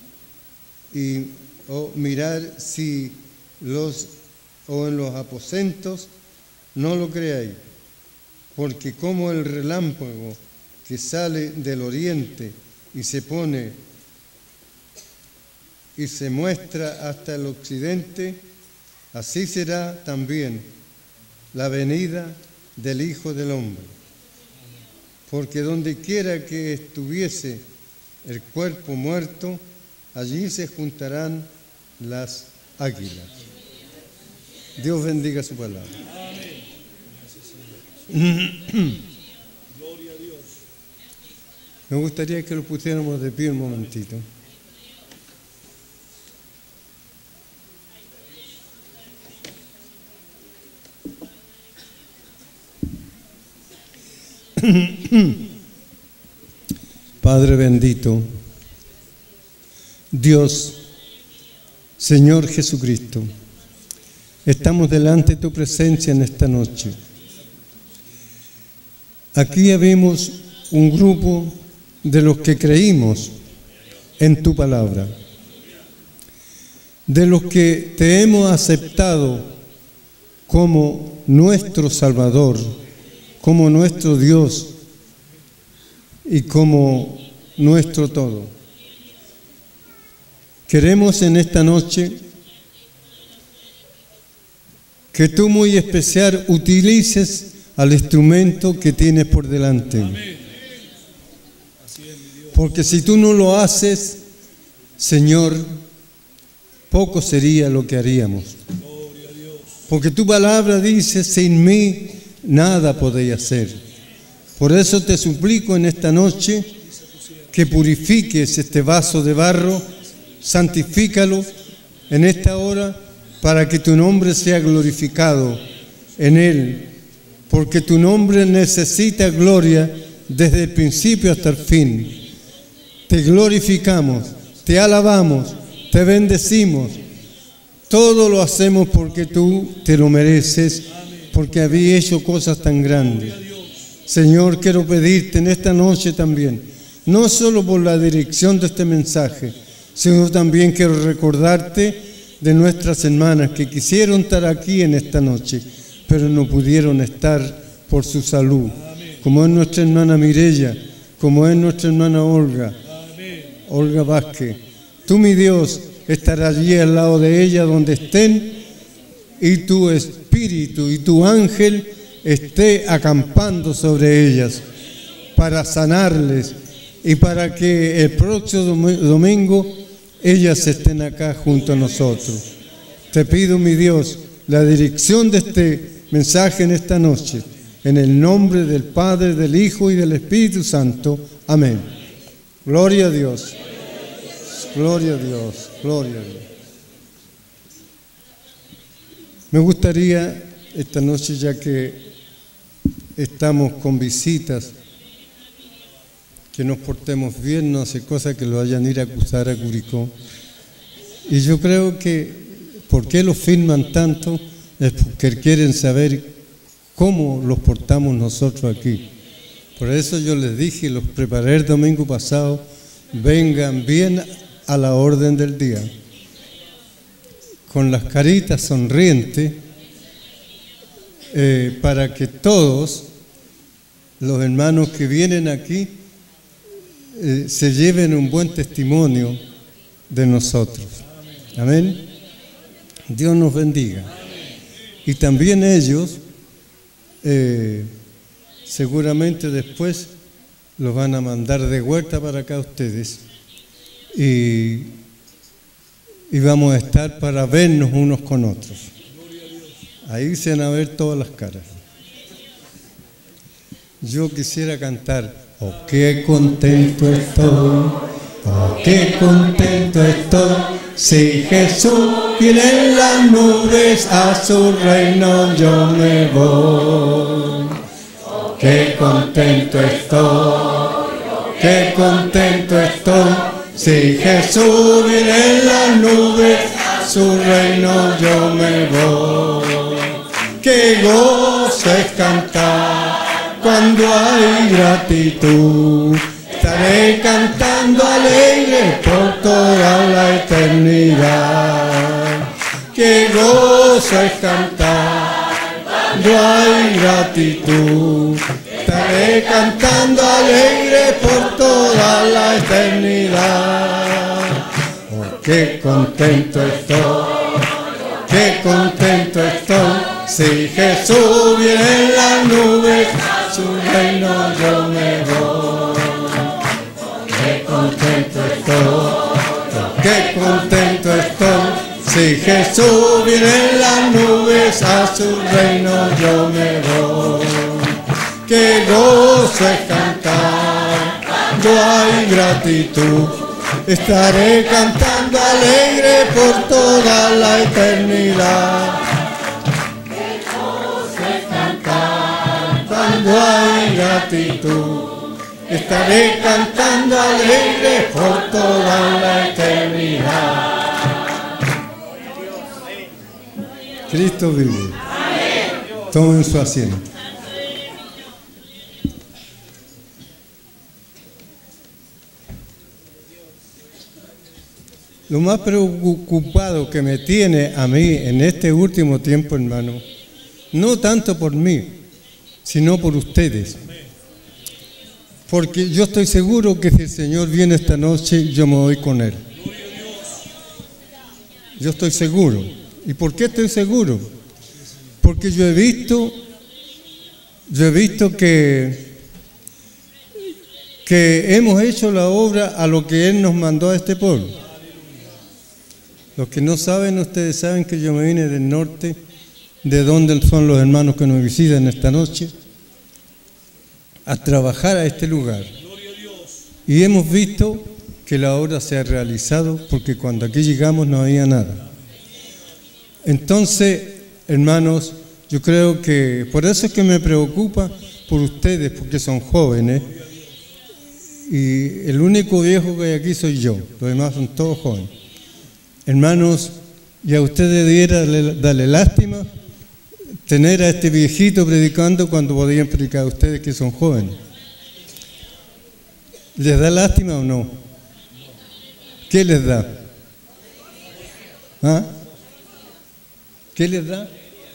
o mirar si o en los aposentos, no lo creáis, porque como el relámpago que sale del oriente y se pone y se muestra hasta el occidente, así será también la venida del Hijo del Hombre. porque donde quiera que estuviese el cuerpo muerto, allí se juntarán las águilas. Dios bendiga su palabra. Gloria a Dios. Me gustaría que lo pusiéramos de pie un momentito. Padre bendito, Dios, Señor Jesucristo, estamos delante de tu presencia en esta noche. Aquí habemos un grupo de los que creímos en tu palabra, de los que te hemos aceptado como nuestro Salvador, como nuestro Dios y como nuestro todo. Queremos en esta noche que tú muy especial utilices al instrumento que tienes por delante. Porque si tú no lo haces, Señor, poco sería lo que haríamos. Porque tu palabra dice, sin mí nada podéis hacer. Por eso te suplico en esta noche que purifiques este vaso de barro, santifícalo en esta hora para que tu nombre sea glorificado en él, porque tu nombre necesita gloria desde el principio hasta el fin. Te glorificamos, te alabamos, te bendecimos. Todo lo hacemos porque tú te lo mereces, porque había hecho cosas tan grandes. Señor, quiero pedirte en esta noche también, no solo por la dirección de este mensaje, sino también quiero recordarte de nuestras hermanas que quisieron estar aquí en esta noche, pero no pudieron estar por su salud, como es nuestra hermana Mireya, como es nuestra hermana Olga Vázquez. Tú, mi Dios, estarás allí al lado de ella donde estén, y tu espíritu y tu ángel esté acampando sobre ellas para sanarles y para que el próximo domingo ellas estén acá junto a nosotros. Te pido, mi Dios, la dirección de este mensaje en esta noche, en el nombre del Padre, del Hijo y del Espíritu Santo. Amén. Gloria a Dios. Gloria a Dios. Gloria a Dios. Me gustaría esta noche, ya que estamos con visitas, que nos portemos bien, no hace cosa que lo vayan a ir a acusar a Curicó. Y yo creo que, ¿por qué los filman tanto? Es porque quieren saber cómo los portamos nosotros aquí. Por eso yo les dije, los preparé el domingo pasado, vengan bien a la orden del día, con las caritas sonrientes, para que todos los hermanos que vienen aquí se lleven un buen testimonio de nosotros. Amén. Dios nos bendiga. Y también ellos seguramente después los van a mandar de vuelta para acá a ustedes y vamos a estar para vernos unos con otros. Ahí se van a ver todas las caras. Yo quisiera cantar: oh, qué contento estoy, oh, qué contento estoy, si Jesús viene en las nubes, a su reino yo me voy. Oh, qué contento estoy, qué contento estoy, si Jesús viene en las nubes, a su reino yo me voy. Qué gozo es cantar cuando hay gratitud, estaré cantando alegre por toda la eternidad. Qué gozo es cantar cuando hay gratitud, estaré cantando alegre por toda la eternidad. Oh, qué contento estoy, qué contento estoy, si Jesús viene en las nubes, a su reino yo me voy. estoy, qué contento estoy. Si Jesús viene en las nubes, a su reino yo me voy. Qué gozo es cantar, cuando hay gratitud. Estaré cantando alegre por toda la eternidad. Qué gozo es cantar, cuando hay gratitud. Estaré cantando alegre por toda la eternidad. Cristo vive. Tomen su asiento. Lo más preocupado que me tiene a mí en este último tiempo, hermano, no tanto por mí, sino por ustedes. Porque yo estoy seguro que si el Señor viene esta noche, yo me voy con Él. Yo estoy seguro. ¿Y por qué estoy seguro? Porque yo he visto que hemos hecho la obra a lo que Él nos mandó a este pueblo. Los que no saben, ustedes saben que yo me vine del norte, de donde son los hermanos que nos visitan esta noche, a trabajar a este lugar. Y hemos visto que la obra se ha realizado, porque cuando aquí llegamos no había nada. Entonces, hermanos, yo creo que por eso es que me preocupa por ustedes, porque son jóvenes, y el único viejo que hay aquí soy yo, los demás son todos jóvenes. Hermanos, y a ustedes debiera darle lástima tener a este viejito predicando cuando podían predicar a ustedes que son jóvenes. ¿Les da lástima o no? ¿Qué les da? ¿Ah? ¿Qué les da?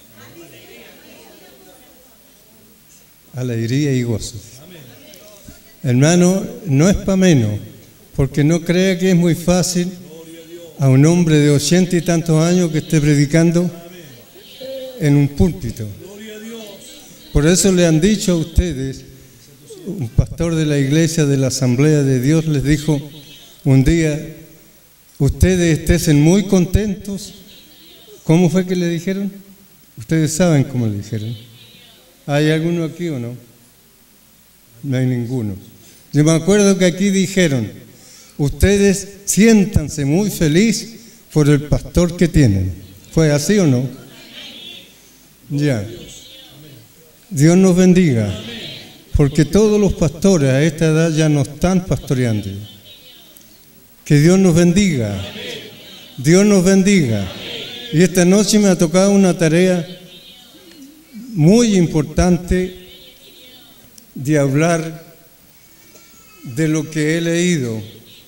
Alegría y gozo. Hermano, no es para menos, porque no crea que es muy fácil a un hombre de 80 y tantos años que esté predicando en un púlpito. Por eso le han dicho a ustedes, un pastor de la iglesia de la Asamblea de Dios les dijo un día, ustedes estén muy contentos. ¿Cómo fue que le dijeron? Ustedes saben cómo le dijeron. ¿Hay alguno aquí o no? No hay ninguno. Yo me acuerdo que aquí dijeron, ustedes siéntanse muy feliz por el pastor que tienen. ¿Fue así o no? Ya. Dios nos bendiga, porque todos los pastores a esta edad ya no están pastoreando. Que Dios nos bendiga. Dios nos bendiga. Y esta noche me ha tocado una tarea muy importante de hablar de lo que he leído,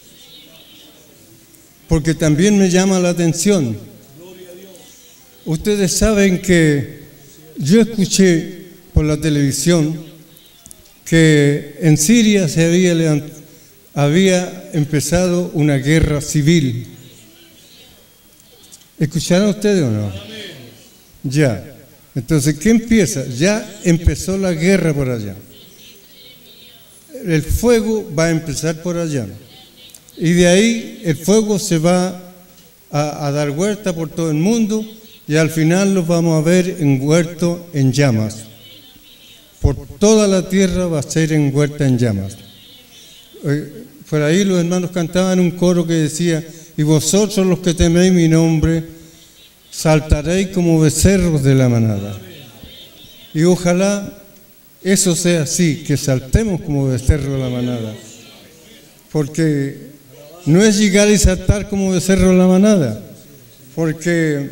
porque también me llama la atención. Ustedes saben que yo escuché por la televisión que en Siria se había empezado una guerra civil. ¿Escucharon ustedes o no? Ya. Entonces, ¿qué empieza? Ya empezó la guerra por allá. El fuego va a empezar por allá. Y de ahí el fuego se va a dar vuelta por todo el mundo y al final los vamos a ver envueltos en llamas. Por toda la tierra va a ser envuelta en llamas. Por ahí los hermanos cantaban un coro que decía, y vosotros los que teméis mi nombre, saltaréis como becerros de la manada. Y ojalá eso sea así, que saltemos como becerros de la manada. Porque no es llegar y saltar como becerros de la manada, porque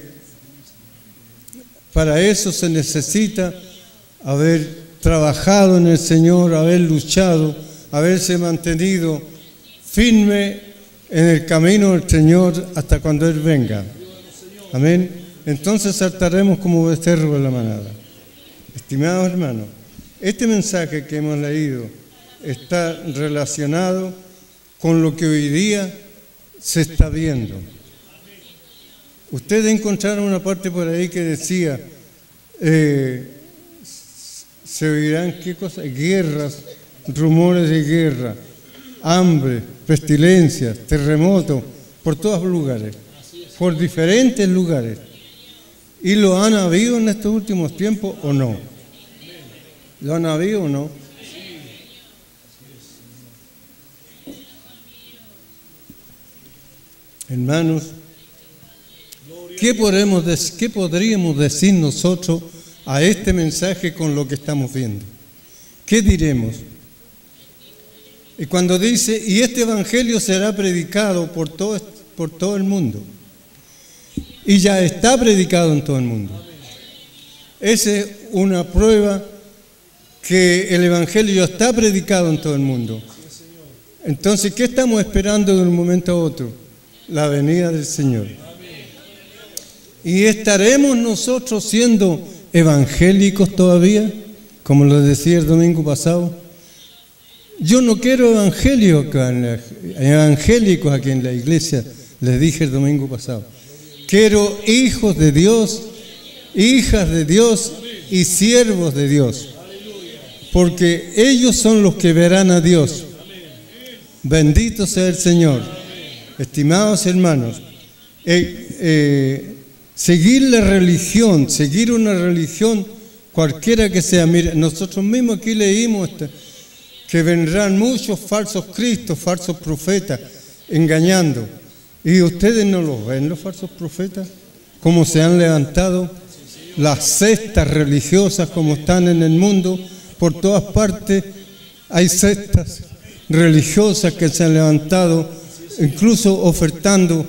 para eso se necesita haber trabajado en el Señor, haber luchado, haberse mantenido firme en el camino del Señor hasta cuando Él venga. Amén. Entonces saltaremos como becerros de la manada. Estimados hermanos, este mensaje que hemos leído está relacionado con lo que hoy día se está viendo. Ustedes encontraron una parte por ahí que decía, se oirán, ¿qué cosa? Guerras, rumores de guerra, hambre, pestilencias, terremotos, por todos lugares, por diferentes lugares. ¿Y lo han habido en estos últimos tiempos o no? ¿Lo han habido o no? Hermanos, ¿qué podríamos decir nosotros a este mensaje con lo que estamos viendo? ¿Qué diremos? Y cuando dice, y este evangelio será predicado por todo el mundo, y ya está predicado en todo el mundo. Esa es una prueba que el evangelio ya está predicado en todo el mundo. Entonces, ¿qué estamos esperando de un momento a otro? La venida del Señor. ¿Y estaremos nosotros siendo evangélicos todavía? Como lo decía el domingo pasado. Yo no quiero evangélicos aquí en la iglesia, les dije el domingo pasado. Quiero hijos de Dios, hijas de Dios y siervos de Dios. Porque ellos son los que verán a Dios. Bendito sea el Señor. Estimados hermanos, seguir la religión, seguir una religión cualquiera que sea. Mira, nosotros mismos aquí leímos que vendrán muchos falsos cristos, falsos profetas, engañando. ¿Y ustedes no los ven, los falsos profetas? ¿Cómo se han levantado las sectas religiosas como están en el mundo? Por todas partes hay sectas religiosas que se han levantado, incluso ofertando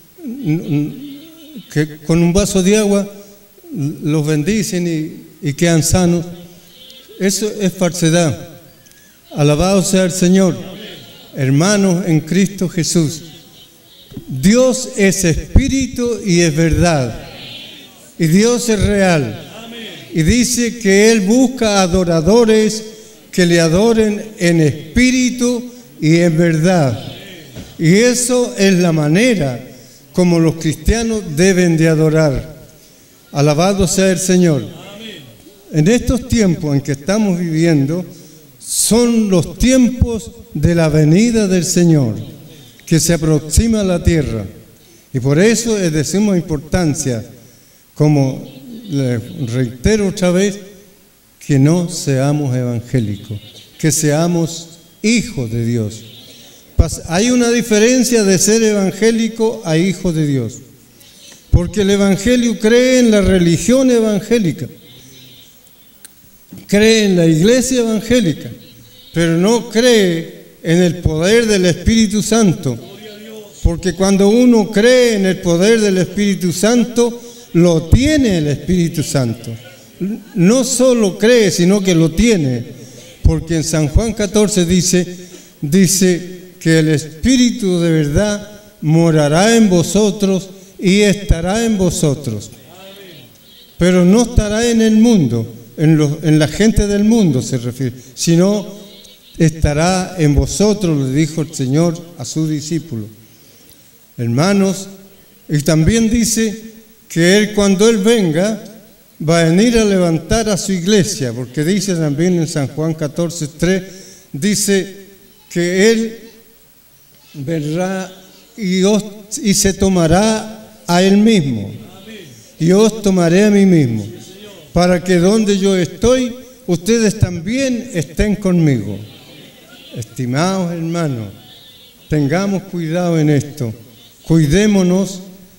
que con un vaso de agua los bendicen y quedan sanos. Eso es falsedad. Alabado sea el Señor. Hermanos en Cristo Jesús, Dios es espíritu y es verdad. Y Dios es real. Y dice que Él busca adoradores que le adoren en espíritu y en verdad. Y eso es la manera como los cristianos deben de adorar. Alabado sea el Señor. En estos tiempos en que estamos viviendo, son los tiempos de la venida del Señor, que se aproxima a la tierra. Y por eso es de suma importancia, como le reitero otra vez, que no seamos evangélicos, que seamos hijos de Dios. Hay una diferencia de ser evangélico a hijo de Dios, porque el evangelio cree en la religión evangélica, cree en la iglesia evangélica, pero no cree en el poder del Espíritu Santo, porque cuando uno cree en el poder del Espíritu Santo, lo tiene el Espíritu Santo. No solo cree, sino que lo tiene, porque en San Juan 14 dice que el Espíritu de verdad morará en vosotros y estará en vosotros. Pero no estará en el mundo, en la gente del mundo se refiere, sino estará en vosotros, le dijo el Señor a sus discípulos. Hermanos, y también dice que Él, cuando Él venga, va a venir a levantar a su iglesia, porque dice también en San Juan 14:3, dice que Él vendrá y se tomará a Él mismo, y os tomaré a mí mismo, para que donde yo estoy, ustedes también estén conmigo. Estimados hermanos, tengamos cuidado en esto, cuidémonos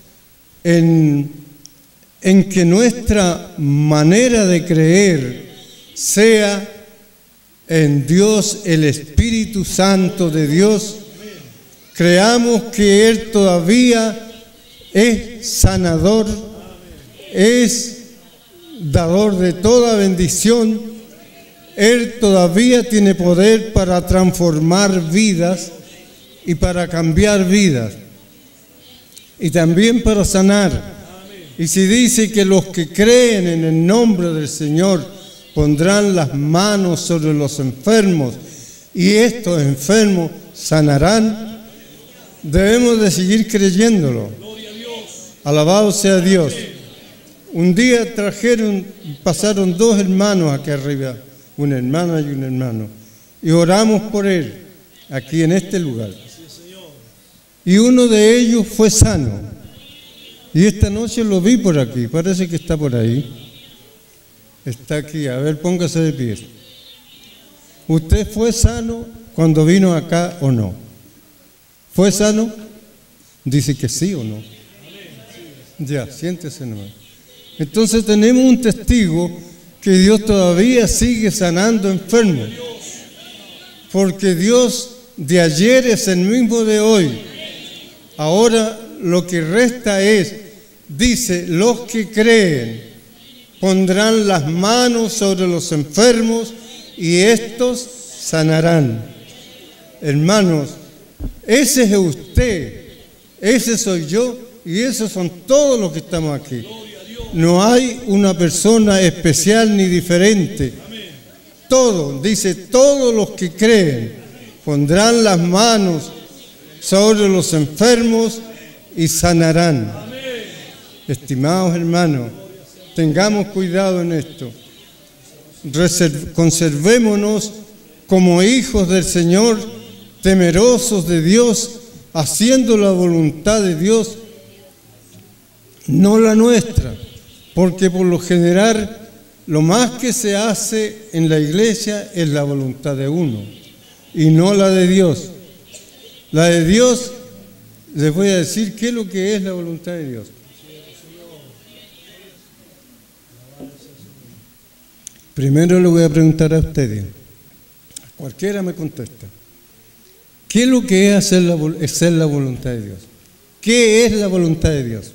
en que nuestra manera de creer sea en Dios, el Espíritu Santo de Dios. Creamos que Él todavía es sanador, es dador de toda bendición. Él todavía tiene poder para transformar vidas y para cambiar vidas, y también para sanar. Y si dice que los que creen en el nombre del Señor pondrán las manos sobre los enfermos y estos enfermos sanarán, debemos de seguir creyéndolo. Alabado sea Dios. Un día pasaron dos hermanos aquí arriba, una hermana y un hermano, y oramos por él aquí en este lugar. y uno de ellos fue sano. Y esta noche lo vi por aquí, parece que está por ahí. Está aquí, a ver, póngase de pie. ¿Usted fue sano cuando vino acá o no? ¿Fue sano? Dice que sí o no. Ya, siéntese nomás. Entonces tenemos un testigo que Dios todavía sigue sanando enfermos. Porque Dios de ayer es el mismo de hoy. Ahora lo que resta es, dice, los que creen pondrán las manos sobre los enfermos y estos sanarán. Hermanos, ese es usted, ese soy yo y esos son todos los que estamos aquí. No hay una persona especial ni diferente. Todos, dice, todos los que creen pondrán las manos sobre los enfermos y sanarán. Estimados hermanos, tengamos cuidado en esto. Conservémonos como hijos del Señor, temerosos de Dios, haciendo la voluntad de Dios, no la nuestra, porque por lo general lo más que se hace en la iglesia es la voluntad de uno y no la de Dios. La de Dios, les voy a decir qué es lo que es la voluntad de Dios. Primero le voy a preguntar a ustedes, cualquiera me contesta, ¿qué es lo que es hacer la voluntad de Dios? ¿Qué es la voluntad de Dios?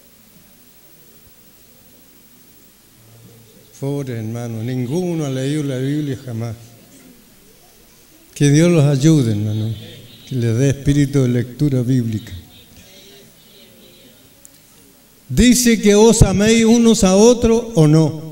Pobres hermanos, ninguno ha leído la Biblia jamás. Que Dios los ayude, hermano, que les dé espíritu de lectura bíblica. Dice que os améis unos a otros o no.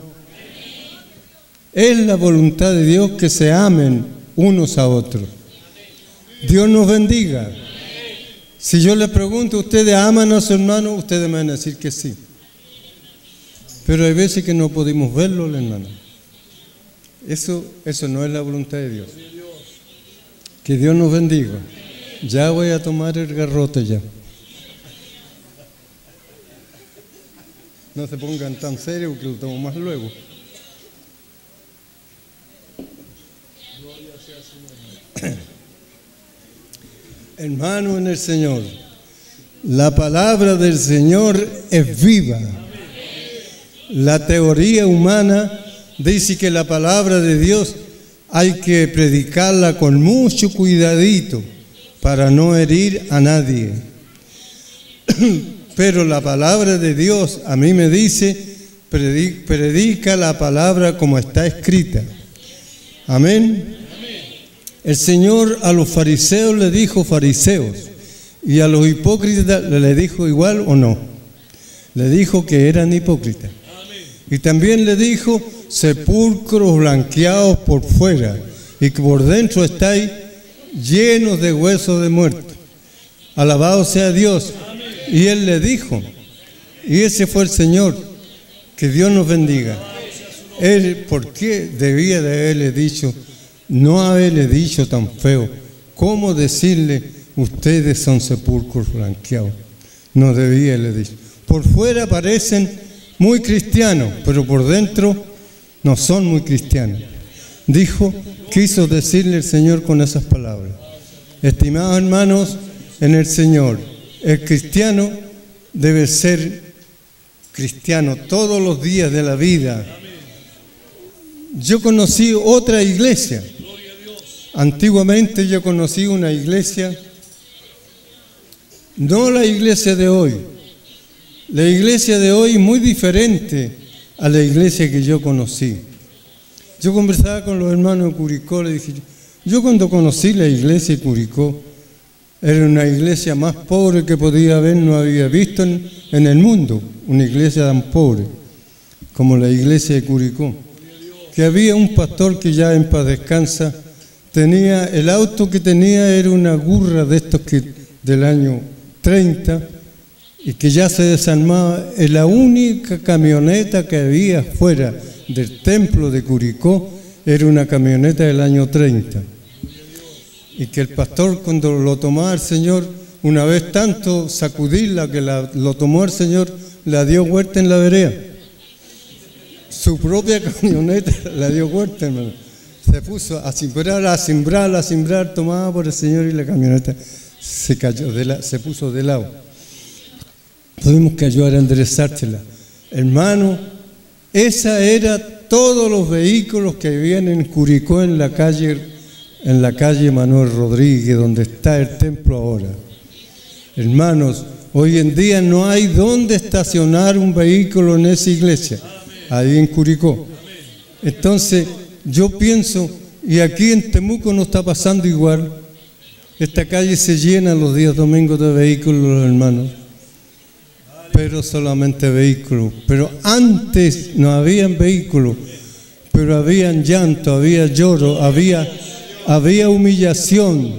Es la voluntad de Dios que se amen unos a otros. Dios nos bendiga. Si yo les pregunto, ¿ustedes aman a su hermano? Ustedes me van a decir que sí. Pero hay veces que no podemos verlo, hermano. Eso no es la voluntad de Dios. Que Dios nos bendiga. Ya voy a tomar el garrote ya. No se pongan tan serios que lo tomo más luego. Hermano en el Señor, la palabra del Señor es viva. La teoría humana dice que la palabra de Dios hay que predicarla con mucho cuidadito para no herir a nadie. Pero la palabra de Dios a mí me dice, predica la palabra como está escrita. Amén. El Señor a los fariseos le dijo fariseos y a los hipócritas le dijo igual o no. Le dijo que eran hipócritas. Y también le dijo sepulcros blanqueados por fuera y que por dentro estáis llenos de huesos de muertos. Alabado sea Dios. Y Él le dijo, y ese fue el Señor, que Dios nos bendiga. Él, ¿por qué debía de haberle dicho, no haberle dicho tan feo? ¿Cómo decirle, ustedes son sepulcros blanqueados? No debía haberle dicho. Por fuera parecen muy cristianos, pero por dentro no son muy cristianos. Quiso decirle el Señor con esas palabras. Estimados hermanos en el Señor, el cristiano debe ser cristiano todos los días de la vida. Yo conocí otra iglesia. Antiguamente yo conocí una iglesia, no la iglesia de hoy. La iglesia de hoy es muy diferente a la iglesia que yo conocí. Yo conversaba con los hermanos de Curicó, le dije, yo cuando conocí la iglesia de Curicó, era una iglesia más pobre que podía haber, no había visto en el mundo, una iglesia tan pobre como la iglesia de Curicó. Que había un pastor que ya en paz descansa, el auto que tenía era una Gurra de estos del año 30, y que ya se desarmaba. Es la única camioneta que había fuera del templo de Curicó, era una camioneta del año 30. Y que el pastor, cuando lo tomaba el Señor, una vez tanto sacudirla que lo tomó el Señor, la dio vuelta en la vereda. Su propia camioneta la dio vuelta, hermano. Se puso a cimbrar, tomada por el Señor, y la camioneta se cayó, se puso de lado. Tuvimos que ayudar a enderezársela. Hermano, esa era todos los vehículos que habían en Curicó, en la calle Manuel Rodríguez, donde está el templo ahora. Hermanos, hoy en día no hay dónde estacionar un vehículo en esa iglesia, ahí en Curicó. Entonces, yo pienso, y aquí en Temuco no está pasando igual. Esta calle se llena los días domingos de vehículos, hermanos. Pero solamente vehículos. Pero antes no habían vehículos, pero habían llanto, había lloro, había humillación,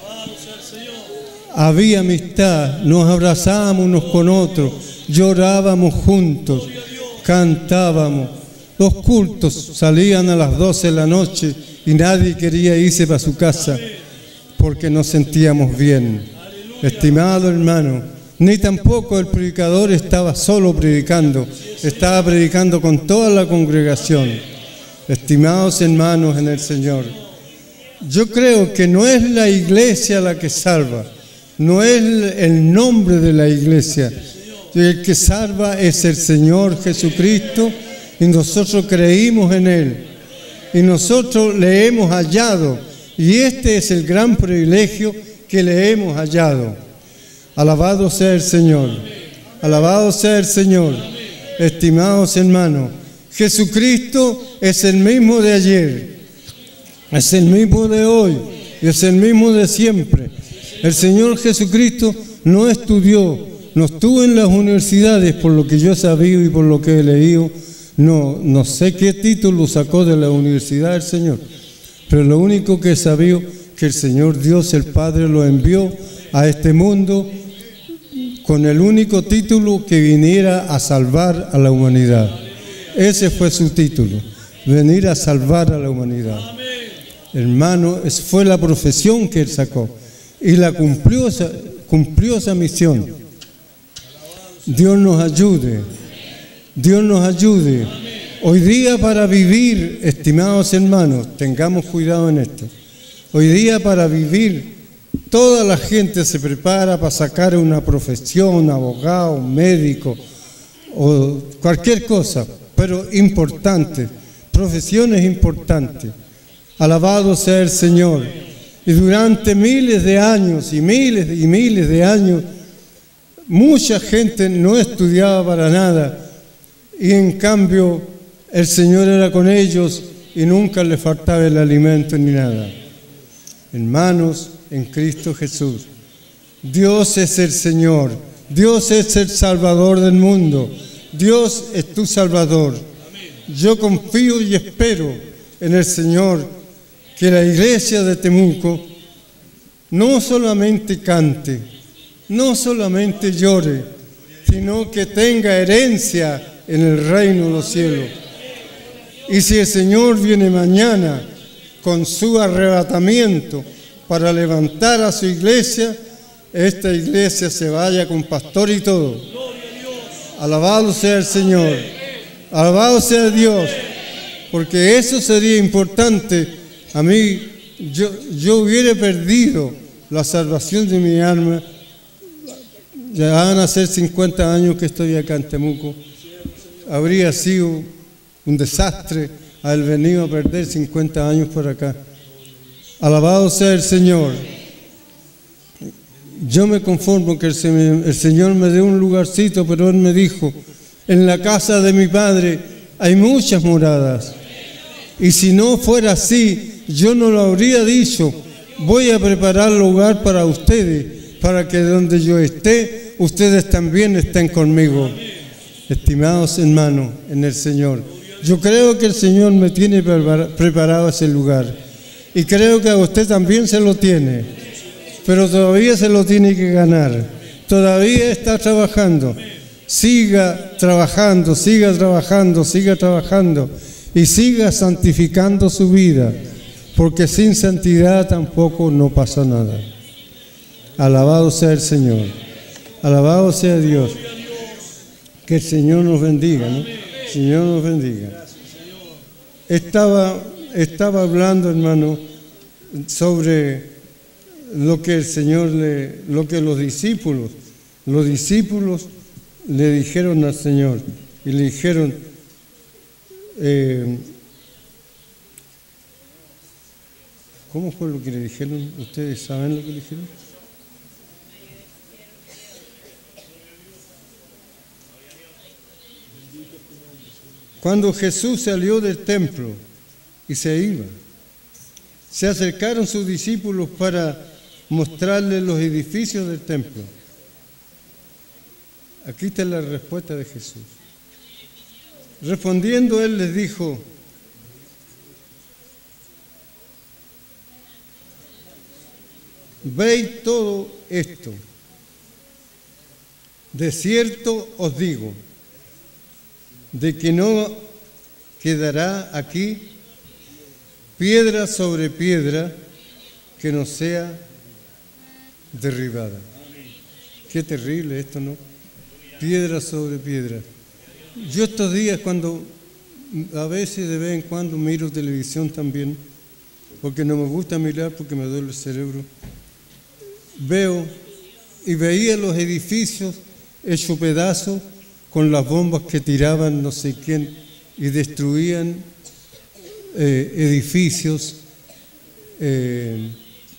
había amistad, nos abrazábamos unos con otros, llorábamos juntos, cantábamos. Los cultos salían a las 12 de la noche y nadie quería irse para su casa porque nos sentíamos bien. Estimado hermano, ni tampoco el predicador estaba solo predicando, estaba predicando con toda la congregación. Estimados hermanos en el Señor, yo creo que no es la iglesia la que salva, no es el nombre de la iglesia. El que salva es el Señor Jesucristo, y nosotros creímos en Él, y nosotros le hemos hallado, y este es el gran privilegio que le hemos hallado. Alabado sea el Señor, alabado sea el Señor. Estimados hermanos, Jesucristo es el mismo de ayer, es el mismo de hoy, es el mismo de siempre. El Señor Jesucristo no estudió, no estuvo en las universidades, por lo que yo he sabido y por lo que he leído. No sé qué título sacó de la universidad el Señor, pero lo único que he sabido que el Señor Dios, el Padre, lo envió a este mundo con el único título que viniera a salvar a la humanidad. Ese fue su título, venir a salvar a la humanidad. Hermano, fue la profesión que Él sacó y la cumplió esa misión. Dios nos ayude. Dios nos ayude. Hoy día para vivir, estimados hermanos, tengamos cuidado en esto. Hoy día para vivir, toda la gente se prepara para sacar una profesión, abogado, médico o cualquier cosa, pero importante, profesiones importantes. Alabado sea el Señor. Y durante miles de años y miles de años, mucha gente no estudiaba para nada. Y en cambio el Señor era con ellos y nunca les faltaba el alimento ni nada. Hermanos, en Cristo Jesús, Dios es el Señor, Dios es el Salvador del mundo, Dios es tu Salvador. Yo confío y espero en el Señor que la iglesia de Temuco no solamente cante, no solamente llore, sino que tenga herencia en el reino de los cielos. Y si el Señor viene mañana con su arrebatamiento para levantar a su iglesia, esta iglesia se vaya con pastor y todo. Alabado sea el Señor, alabado sea Dios, porque eso sería importante. A mí, yo hubiera perdido la salvación de mi alma. Ya van a ser 50 años que estoy acá en Temuco. Habría sido un desastre haber venido a perder 50 años por acá. Alabado sea el Señor. Yo me conformo que el Señor me dé un lugarcito, pero Él me dijo, en la casa de mi Padre hay muchas moradas. Y si no fuera así, yo no lo habría dicho. Voy a preparar lugar para ustedes, para que donde yo esté, ustedes también estén conmigo. Estimados hermanos en el Señor, yo creo que el Señor me tiene preparado ese lugar y creo que a usted también se lo tiene, pero todavía se lo tiene que ganar, todavía está trabajando. Siga trabajando, siga trabajando, siga trabajando y siga santificando su vida, porque sin santidad tampoco no pasa nada. Alabado sea el Señor. Alabado sea Dios. Que el Señor nos bendiga, ¿no? El Señor nos bendiga. Estaba hablando, hermano, sobre lo que el Señor lo que los discípulos le dijeron al Señor y le dijeron, ¿cómo fue lo que le dijeron? ¿Ustedes saben lo que le dijeron? Cuando Jesús salió del templo y se iba, se acercaron sus discípulos para mostrarles los edificios del templo. Aquí está la respuesta de Jesús. Respondiendo, Él les dijo, veis todo esto. De cierto os digo, de que no quedará aquí piedra sobre piedra que no sea derribada. Qué terrible esto, ¿no? Piedra sobre piedra. Yo estos días, cuando a veces de vez en cuando miro televisión también, porque no me gusta mirar porque me duele el cerebro, veo y veía los edificios hechos pedazos con las bombas que tiraban no sé quién y destruían edificios en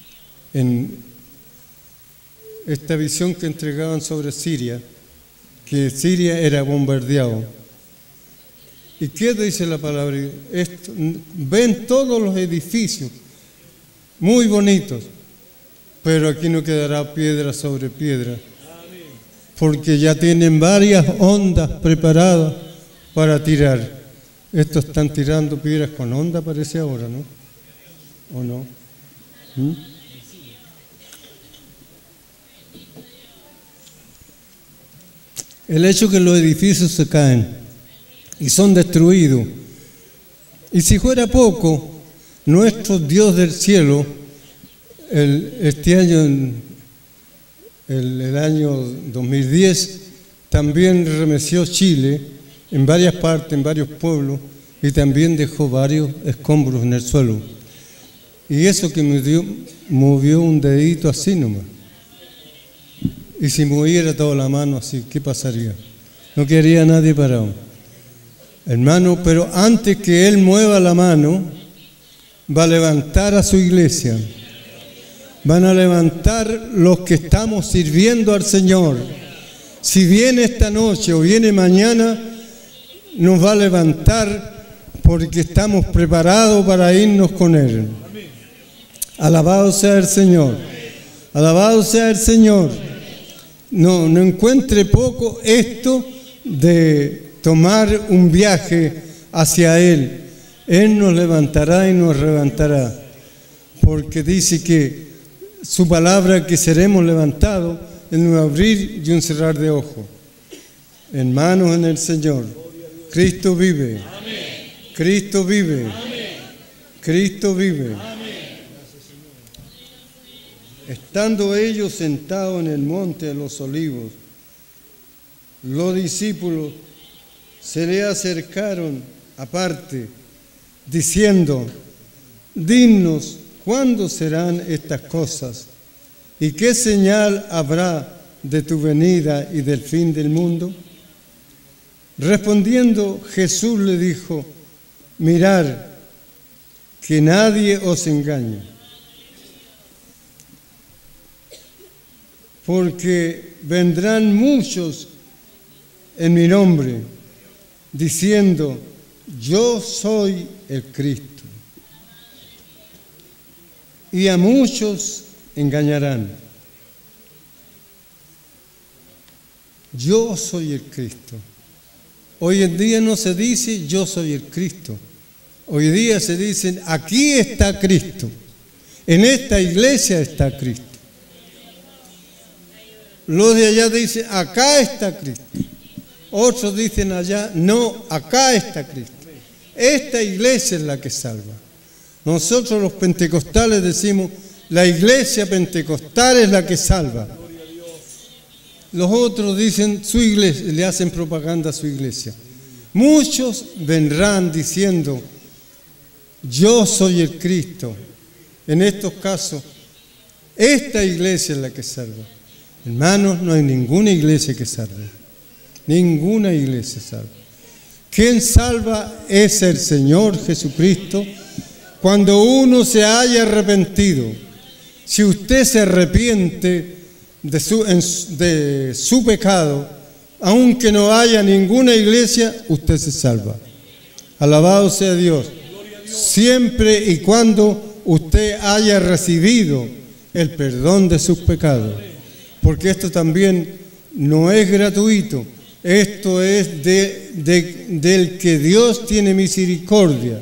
esta visión que entregaban sobre Siria, que Siria era bombardeado. ¿Y qué dice la palabra? Ven todos los edificios muy bonitos, pero aquí no quedará piedra sobre piedra, porque ya tienen varias ondas preparadas para tirar. Estos están tirando piedras con onda, parece ahora, ¿no? ¿O no? El hecho que los edificios se caen y son destruidos. Y si fuera poco, nuestro Dios del cielo, este año, el año 2010, también remeció Chile en varias partes, en varios pueblos, y también dejó varios escombros en el suelo. Y eso que movió un dedito así nomás. Y si moviera toda la mano así, ¿qué pasaría? No quedaría nadie parado. Hermano, pero antes que Él mueva la mano, va a levantar a su iglesia. Van a levantar los que estamos sirviendo al Señor. Si viene esta noche o viene mañana, nos va a levantar porque estamos preparados para irnos con Él. Alabado sea el Señor. Alabado sea el Señor. No encuentre poco esto de tomar un viaje hacia Él. Él nos levantará y nos levantará. Porque dice que su palabra que seremos levantados en un abrir y un cerrar de ojos. Hermanos en el Señor. Cristo vive. Cristo vive. Cristo vive. Estando ellos sentados en el monte de los olivos, los discípulos se le acercaron aparte, diciendo, dinos, ¿cuándo serán estas cosas? ¿Y qué señal habrá de tu venida y del fin del mundo? Respondiendo, Jesús le dijo, mirad, que nadie os engañe. Porque vendrán muchos en mi nombre, diciendo, yo soy el Cristo. Y a muchos engañarán. Yo soy el Cristo. Hoy en día no se dice, yo soy el Cristo. Hoy día se dicen, aquí está Cristo. En esta iglesia está Cristo. Los de allá dicen, acá está Cristo. Otros dicen allá, no, acá está Cristo. Esta iglesia es la que salva. Nosotros los pentecostales decimos, la iglesia pentecostal es la que salva. Los otros dicen su iglesia, le hacen propaganda a su iglesia. Muchos vendrán diciendo, yo soy el Cristo. En estos casos, esta iglesia es la que salva. Hermanos, no hay ninguna iglesia que salve. Ninguna iglesia salva. Quien salva es el Señor Jesucristo cuando uno se haya arrepentido. Si usted se arrepiente de su pecado, aunque no haya ninguna iglesia, usted se salva. Alabado sea Dios. Siempre y cuando usted haya recibido el perdón de sus pecados. Porque esto también no es gratuito. Esto es del que Dios tiene misericordia.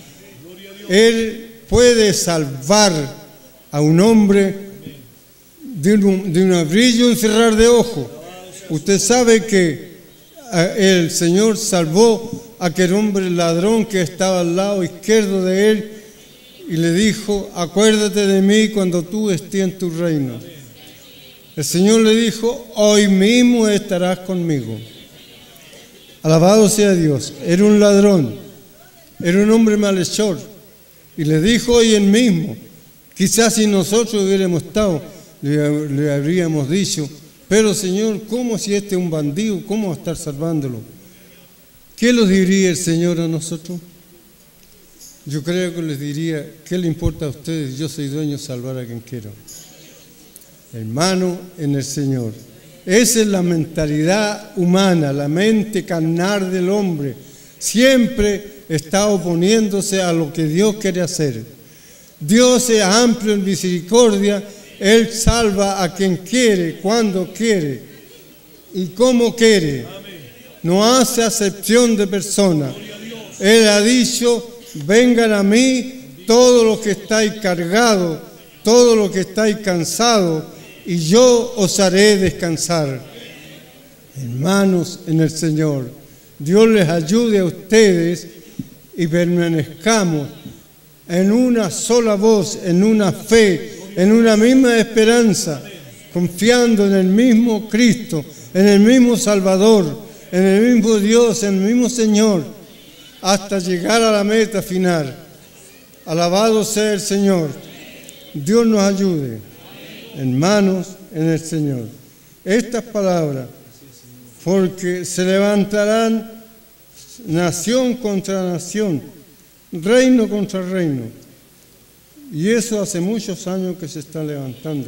Él puede salvar a un hombre de un abrir y cerrar de ojo. Usted sabe que el Señor salvó a aquel hombre ladrón que estaba al lado izquierdo de él y le dijo, acuérdate de mí cuando tú estés en tu reino. El Señor le dijo, hoy mismo estarás conmigo. Alabado sea Dios. Era un ladrón, era un hombre malhechor y le dijo hoy en mismo. Quizás si nosotros hubiéramos estado, le habríamos dicho, pero Señor, ¿cómo si este es un bandido? ¿Cómo va a estar salvándolo? ¿Qué les diría el Señor a nosotros? Yo creo que les diría, ¿qué le importa a ustedes? Yo soy dueño de salvar a quien quiero. Hermano en el Señor. Esa es la mentalidad humana, la mente carnal del hombre. Siempre está oponiéndose a lo que Dios quiere hacer. Dios es amplio en misericordia. Él salva a quien quiere, cuando quiere y como quiere. No hace acepción de personas. Él ha dicho, vengan a mí todos los que estáis cargados, todos los que estáis cansados, y yo os haré descansar. Hermanos en el Señor, Dios les ayude a ustedes y permanezcamos en una sola voz, en una fe, en una misma esperanza, confiando en el mismo Cristo, en el mismo Salvador, en el mismo Dios, en el mismo Señor, hasta llegar a la meta final. Alabado sea el Señor. Dios nos ayude, hermanos en el Señor. Estas palabras, porque se levantarán nación contra nación, reino contra reino. Y eso hace muchos años que se está levantando.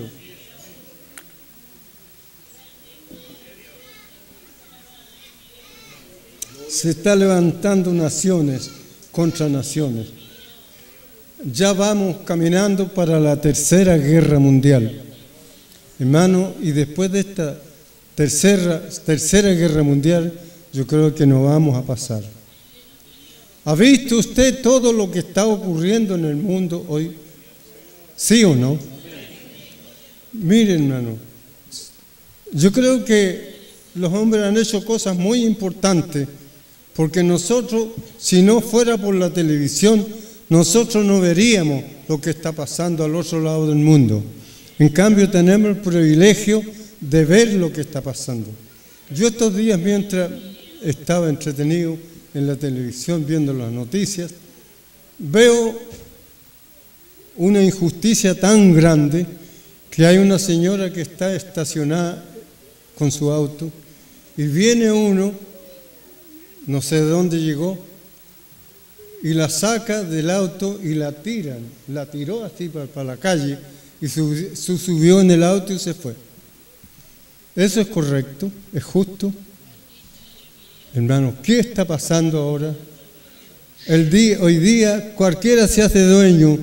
Se está levantando naciones contra naciones. Ya vamos caminando para la tercera guerra mundial. Hermano, y después de esta tercera guerra mundial, yo creo que no vamos a pasar. ¿Ha visto usted todo lo que está ocurriendo en el mundo hoy? ¿Sí o no? Miren, hermano, yo creo que los hombres han hecho cosas muy importantes, porque nosotros, si no fuera por la televisión, nosotros no veríamos lo que está pasando al otro lado del mundo. En cambio, tenemos el privilegio de ver lo que está pasando. Yo estos días, mientras estaba entretenido en la televisión viendo las noticias, veo una injusticia tan grande que hay una señora que está estacionada con su auto y viene uno, no sé de dónde llegó, y la saca del auto y la tiran. La tiró así para la calle y subió en el auto y se fue. ¿Eso es correcto? ¿Es justo? Hermanos, ¿qué está pasando ahora? Hoy día cualquiera se hace dueño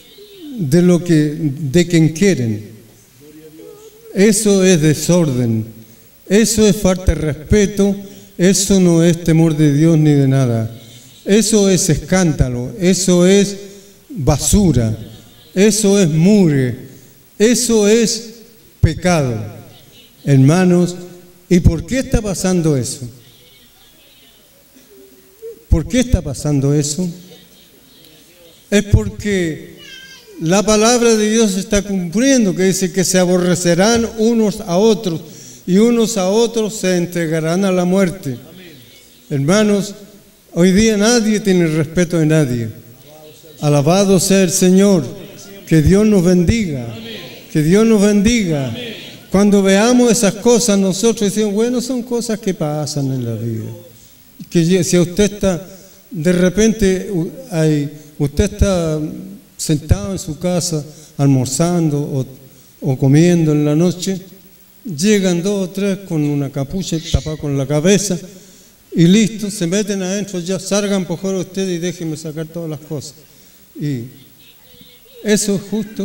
de quien quieren. Eso es desorden, eso es falta de respeto, eso no es temor de Dios ni de nada. Eso es escándalo, eso es basura, eso es mugre, eso es pecado. Hermanos, ¿y por qué está pasando eso? ¿Por qué está pasando eso? Es porque la palabra de Dios se está cumpliendo, que dice que se aborrecerán unos a otros y unos a otros se entregarán a la muerte. Hermanos, hoy día nadie tiene respeto de nadie. Alabado sea el Señor. Que Dios nos bendiga. Que Dios nos bendiga. Cuando veamos esas cosas, nosotros decimos, bueno, son cosas que pasan en la vida. Que si usted está, de repente, usted está sentado en su casa, almorzando o comiendo en la noche, llegan 2 o 3 con una capucha tapada con la cabeza y listo, se meten adentro, ya salgan por favor ustedes y déjenme sacar todas las cosas. Y eso es justo,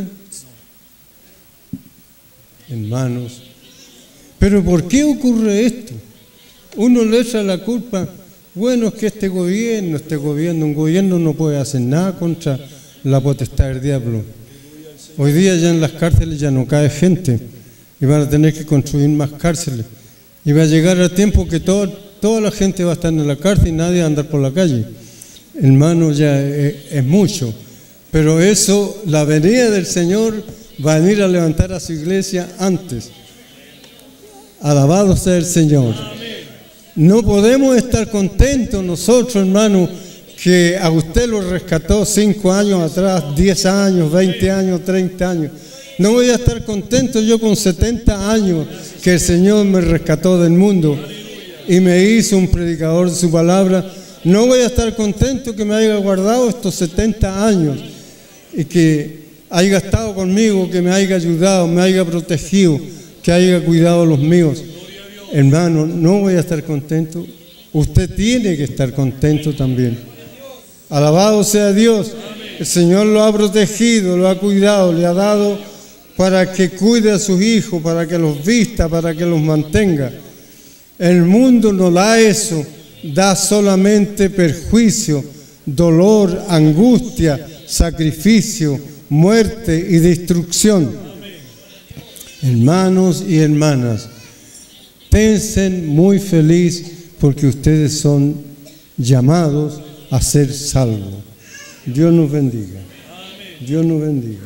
hermanos. Pero ¿por qué ocurre esto? Uno le echa la culpa, bueno, es que este gobierno, un gobierno no puede hacer nada contra la potestad del diablo. Hoy día ya en las cárceles ya no cae gente y van a tener que construir más cárceles. Y va a llegar el tiempo que toda la gente va a estar en la cárcel y nadie va a andar por la calle. Hermano, ya es mucho. Pero eso, la venida del Señor va a venir a levantar a su iglesia antes. Alabado sea el Señor. No podemos estar contentos nosotros, hermano, que a usted lo rescató 5 años atrás, 10 años, 20 años, 30 años. No voy a estar contento yo con 70 años que el Señor me rescató del mundo y me hizo un predicador de su palabra. No voy a estar contento que me haya guardado estos 70 años y que haya estado conmigo, que me haya ayudado, me haya protegido, que haya cuidado los míos. Hermano, no voy a estar contento. Usted tiene que estar contento también. Alabado sea Dios. El Señor lo ha protegido, lo ha cuidado, le ha dado para que cuide a sus hijos, para que los vista, para que los mantenga. El mundo no da eso, da solamente perjuicio, dolor, angustia, sacrificio, muerte y destrucción. Hermanos y hermanas, estén muy felices porque ustedes son llamados a ser salvos. Dios nos bendiga. Dios nos bendiga.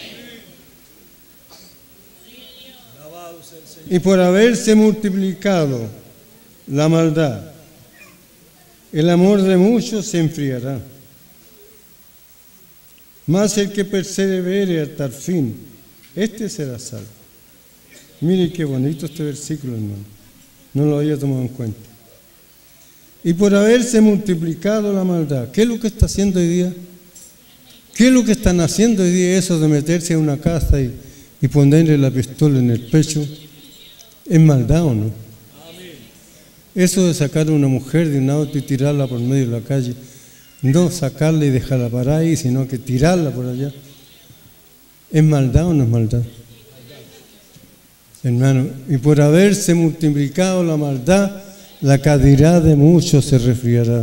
Y por haberse multiplicado la maldad, el amor de muchos se enfriará. Mas el que persevere hasta el fin, este será salvo. Mire qué bonito este versículo, hermano. No lo había tomado en cuenta. Y por haberse multiplicado la maldad, ¿qué es lo que está haciendo hoy día? ¿Qué es lo que están haciendo hoy día eso de meterse a una casa y ponerle la pistola en el pecho? ¿Es maldad o no? Eso de sacar a una mujer de un auto y tirarla por medio de la calle, no sacarla y dejarla parar ahí, sino que tirarla por allá, ¿es maldad o no es maldad? Hermano, y por haberse multiplicado la maldad, la caridad de muchos se resfriará.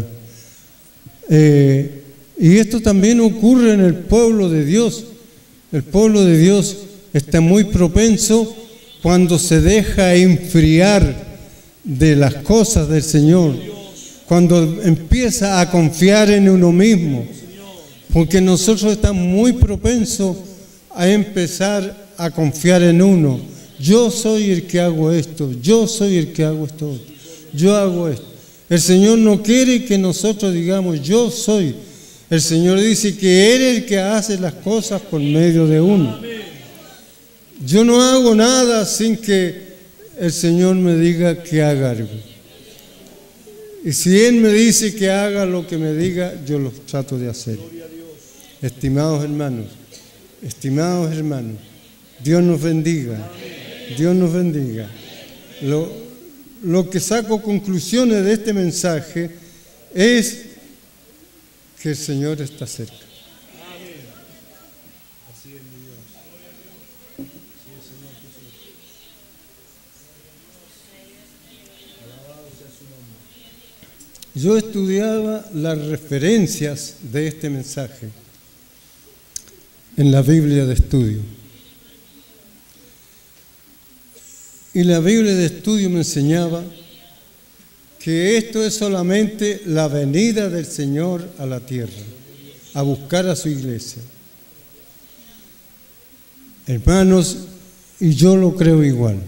Y esto también ocurre en el pueblo de Dios. El pueblo de Dios está muy propenso cuando se deja enfriar de las cosas del Señor, cuando empieza a confiar en uno mismo, porque nosotros estamos muy propensos a empezar a confiar en uno. Yo soy el que hago esto, yo soy el que hago esto otro, yo hago esto. El Señor no quiere que nosotros digamos yo soy. El Señor dice que Él es el que hace las cosas por medio de uno. Yo no hago nada sin que el Señor me diga que haga algo. Y si Él me dice que haga lo que me diga, yo lo trato de hacer. Estimados hermanos, Dios nos bendiga. Dios nos bendiga. Lo que saco conclusiones de este mensaje es que el Señor está cerca. Yo estudiaba las referencias de este mensaje en la Biblia de estudio. Y la Biblia de estudio me enseñaba que esto es solamente la venida del Señor a la tierra, a buscar a su iglesia. Hermanos, y yo lo creo igual.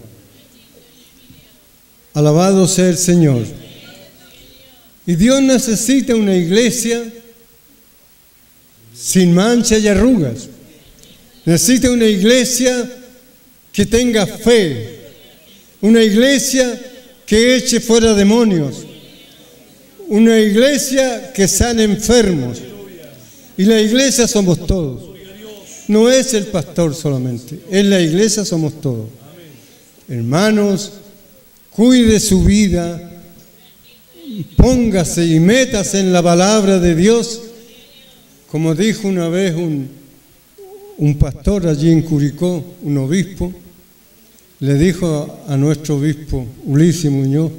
Alabado sea el Señor. Y Dios necesita una iglesia sin mancha y arrugas. Necesita una iglesia que tenga fe. Una iglesia que eche fuera demonios. Una iglesia que sane enfermos. Y la iglesia somos todos. No es el pastor solamente. En la iglesia somos todos. Hermanos, cuide su vida. Póngase y métase en la palabra de Dios. Como dijo una vez un pastor allí en Curicó, un obispo, le dijo a nuestro obispo Ulises Muñoz: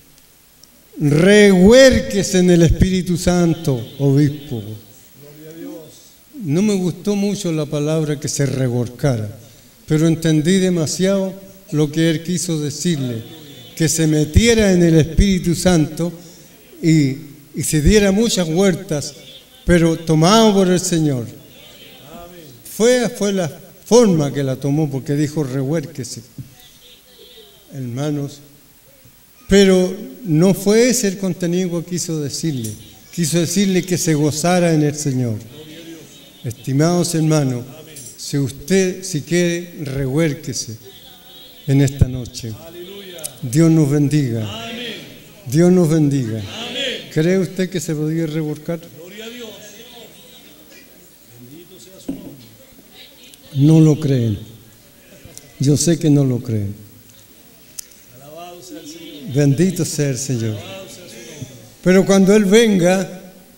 rehuérquese en el Espíritu Santo, obispo. No me gustó mucho la palabra que se revolcara, pero entendí demasiado lo que él quiso decirle, que se metiera en el Espíritu Santo y se diera muchas vueltas, pero tomado por el Señor. Fue la forma que la tomó, porque dijo rehuérquese, hermanos. Pero no fue ese el contenido que quiso decirle. Quiso decirle que se gozara en el Señor. Estimados hermanos, si quiere, rehuérquese en esta noche. Dios nos bendiga. Dios nos bendiga. ¿Cree usted que se podría revolcar? No lo creen. Yo sé que no lo creen. Bendito sea el Señor. Pero cuando Él venga,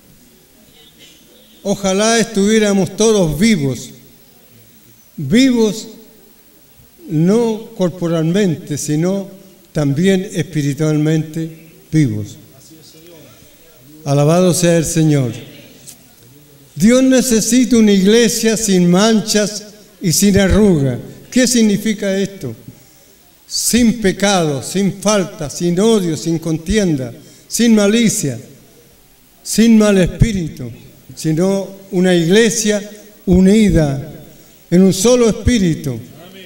ojalá estuviéramos todos vivos. Vivos no corporalmente, sino también espiritualmente vivos. Alabado sea el Señor. Dios necesita una iglesia sin manchas y sin arruga. ¿Qué significa esto? Sin pecado, sin falta, sin odio, sin contienda, sin malicia, sin mal espíritu, sino una iglesia unida en un solo espíritu,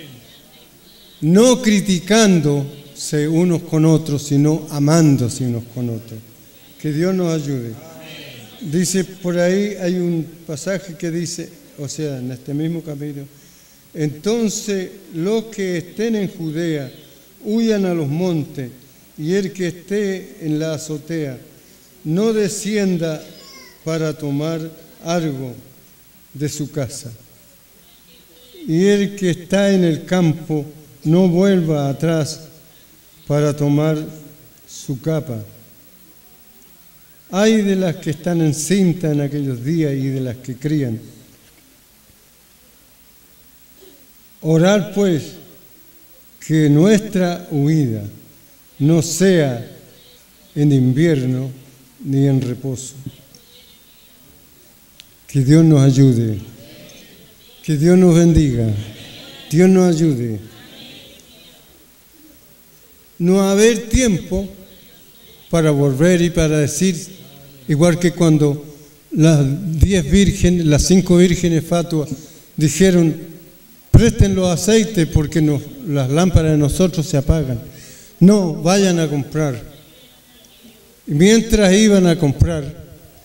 no criticándose unos con otros, sino amándose unos con otros. Que Dios nos ayude. Dice por ahí, hay un pasaje que dice, o sea, en este mismo capítulo: entonces los que estén en Judea huyan a los montes, y el que esté en la azotea no descienda para tomar algo de su casa, y el que está en el campo no vuelva atrás para tomar su capa. Ay de las que están encintas en aquellos días y de las que crían. Orar pues que nuestra huida no sea en invierno ni en reposo. Que Dios nos ayude. Que Dios nos bendiga. Dios nos ayude. No va a haber tiempo para volver y para decir, igual que cuando las 10 vírgenes, las 5 vírgenes fatuas dijeron: presten los aceites porque las lámparas de nosotros se apagan. No, vayan a comprar. Y mientras iban a comprar,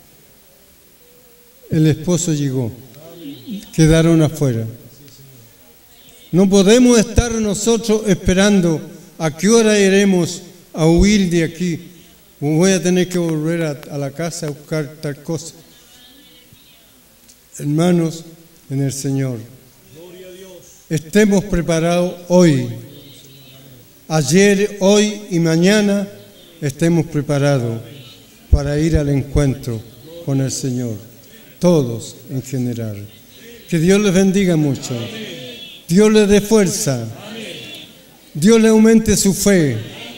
el esposo llegó. Quedaron afuera. No podemos estar nosotros esperando a qué hora iremos a huir de aquí. Voy a tener que volver a la casa a buscar tal cosa. Hermanos en el Señor, estemos preparados hoy. Ayer, hoy y mañana estemos preparados para ir al encuentro con el Señor. Todos en general. Que Dios les bendiga mucho. Dios les dé fuerza. Dios le aumente su fe.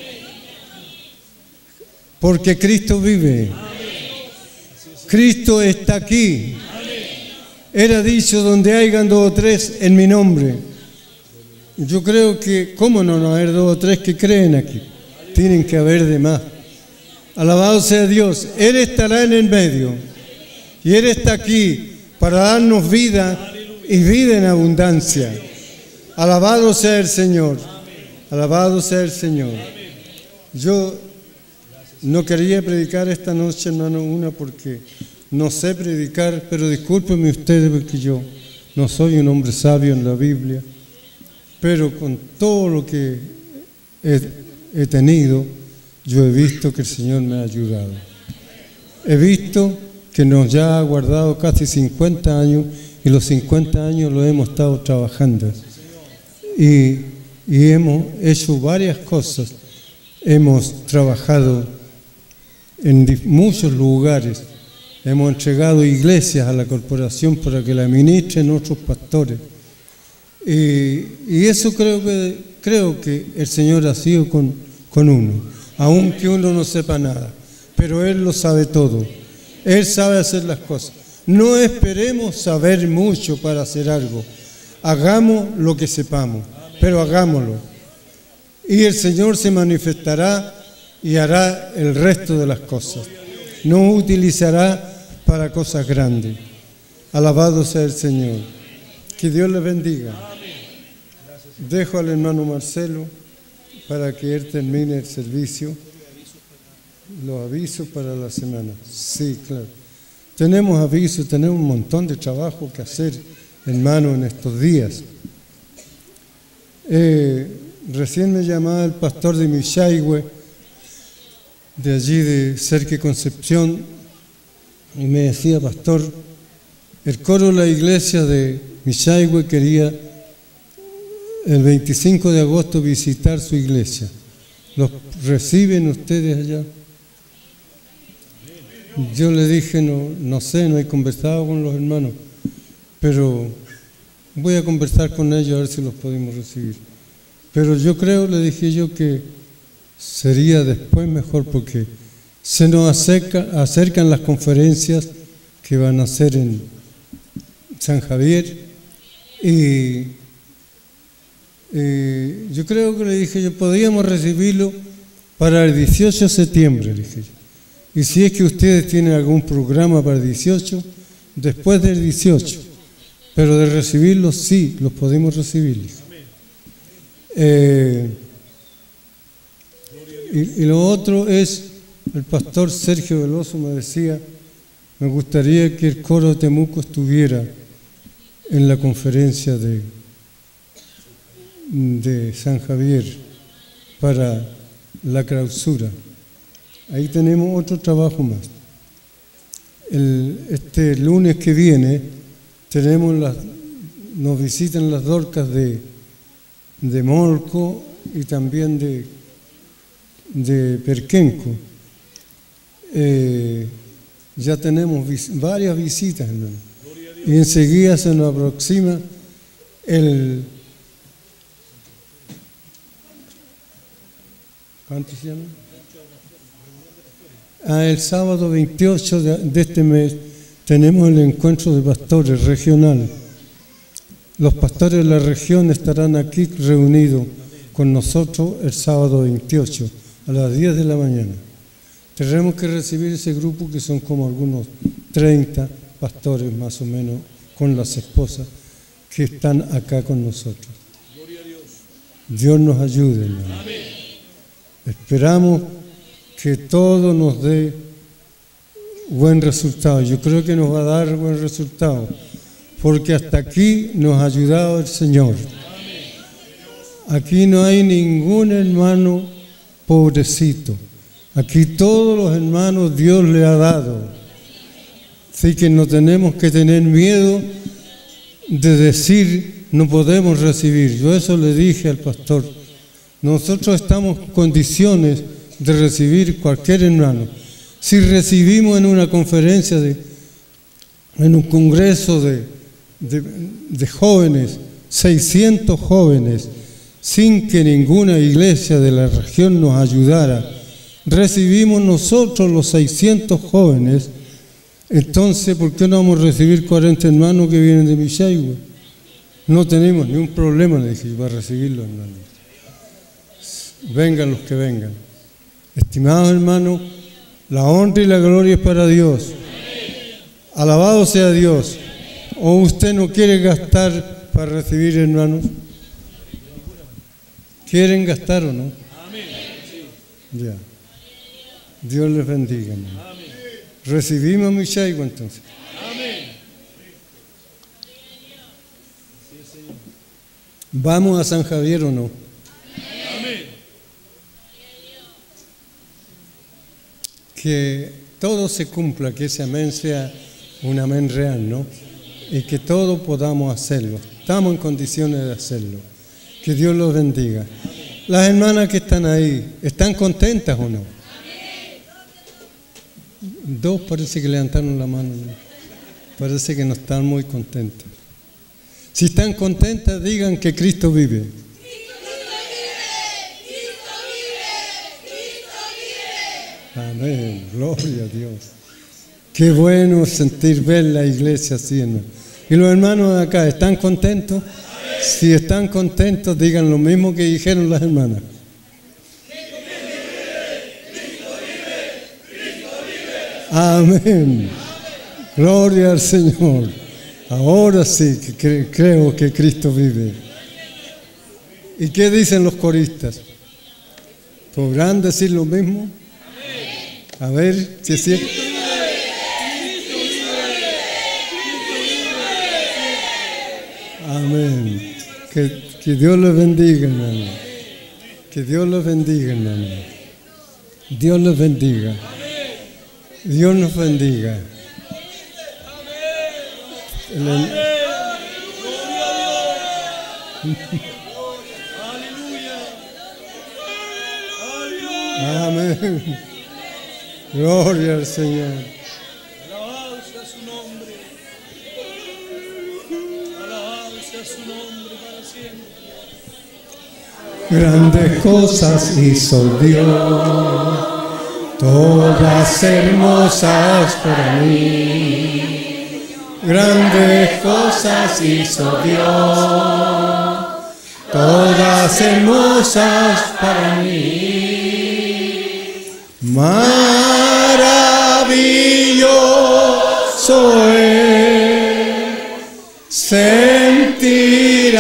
Porque Cristo vive. Cristo está aquí. Era dicho: donde hayan 2 o 3 en mi nombre. Yo creo que, ¿cómo no va a haber 2 o 3 que creen aquí? Tienen que haber de más. Alabado sea Dios. Él estará en el medio. Y Él está aquí para darnos vida y vida en abundancia. Alabado sea el Señor. Alabado sea el Señor. Yo no quería predicar esta noche, hermano, porque no sé predicar, pero discúlpenme ustedes porque yo no soy un hombre sabio en la Biblia, pero con todo lo que he tenido, yo he visto que el Señor me ha ayudado. He visto que nos ya ha guardado casi 50 años y los 50 años lo hemos estado trabajando. Y hemos hecho varias cosas. Hemos trabajado en muchos lugares. Hemos entregado iglesias a la corporación para que la administren otros pastores. Y eso creo que el Señor ha sido con uno, aunque uno no sepa nada. Pero Él lo sabe todo. Él sabe hacer las cosas. No esperemos saber mucho para hacer algo. Hagamos lo que sepamos, pero hagámoslo. Y el Señor se manifestará y hará el resto de las cosas. Nos utilizará para cosas grandes. Alabado sea el Señor. Que Dios le bendiga. Dejo al hermano Marcelo para que él termine el servicio. Los avisos para la semana. Sí, claro. Tenemos avisos, tenemos un montón de trabajo que hacer, hermano, en estos días. Recién me llamaba el pastor de Michaihue, de allí de Cerque Concepción, y me decía: pastor, el coro de la iglesia de Michaihue quería el 25 de agosto visitar su iglesia. ¿Los reciben ustedes allá? Yo le dije, no sé, no he conversado con los hermanos, pero voy a conversar con ellos a ver si los podemos recibir. Pero yo creo, le dije yo, que sería después mejor porque se nos acercan las conferencias que van a hacer en San Javier y yo creo que le dije yo, podríamos recibirlo para el 18 de septiembre, le dije yo. Y si es que ustedes tienen algún programa para el 18, después del 18, pero de recibirlos, sí, los podemos recibir. Y lo otro es, el pastor Sergio Veloso me decía, me gustaría que el coro de Temuco estuviera en la conferencia de San Javier para la clausura. Ahí tenemos otro trabajo más. Este lunes que viene nos visitan las Dorcas de Molco y también de Perquenco. Ya tenemos varias visitas, hermano. Y enseguida se nos aproxima ¿cuánto se llama? El sábado 28 de este mes tenemos el encuentro de pastores regional. Los pastores de la región estarán aquí reunidos con nosotros el sábado 28 a las 10 de la mañana. Tendremos que recibir ese grupo que son como algunos 30 pastores más o menos con las esposas que están acá con nosotros. Dios nos ayude, hermano. Esperamos que todo nos dé buen resultado. Yo creo que nos va a dar buen resultado, porque hasta aquí nos ha ayudado el Señor. Aquí no hay ningún hermano pobrecito. Aquí todos los hermanos Dios le ha dado. Así que no tenemos que tener miedo de decir no podemos recibir. Yo eso le dije al pastor. Nosotros estamos en condiciones de recibir cualquier hermano. Si recibimos en una conferencia, en un congreso de jóvenes, 600 jóvenes, sin que ninguna iglesia de la región nos ayudara, recibimos nosotros los 600 jóvenes, entonces ¿por qué no vamos a recibir 40 hermanos que vienen de Michaihue? No tenemos ningún problema, le dije, para recibirlos, hermanos. Vengan los que vengan. Estimados hermanos, la honra y la gloria es para Dios. Alabado sea Dios. ¿O usted no quiere gastar para recibir hermanos? ¿Quieren gastar o no? Ya. Dios les bendiga, hermano. Recibimos mi chaigo entonces. ¿Vamos a San Javier o no? Que todo se cumpla, que ese amén sea un amén real, ¿no? Y que todos podamos hacerlo. Estamos en condiciones de hacerlo. Que Dios los bendiga. Las hermanas que están ahí, ¿están contentas o no? Dos parece que levantaron la mano, ¿no? Parece que no están muy contentas. Si están contentas, digan que Cristo vive. Amén, gloria a Dios. Qué bueno sentir ver la iglesia así, ¿no? Y los hermanos de acá, ¿están contentos? Si están contentos, digan lo mismo que dijeron las hermanas. Amén. Gloria al Señor. Ahora sí que creo que Cristo vive. ¿Y qué dicen los coristas? ¿Podrán decir lo mismo? A ver si es cierto. Amén. Que Dios los bendiga, hermano. Que Dios los bendiga, hermano. Dios los bendiga. Dios nos bendiga. Amén. Gloria al Señor. Alabado sea su nombre. Alabado sea su nombre para siempre. Grandes cosas hizo Dios, todas hermosas para mí. Grandes cosas hizo Dios, todas hermosas para mí. Maravilloso es sentir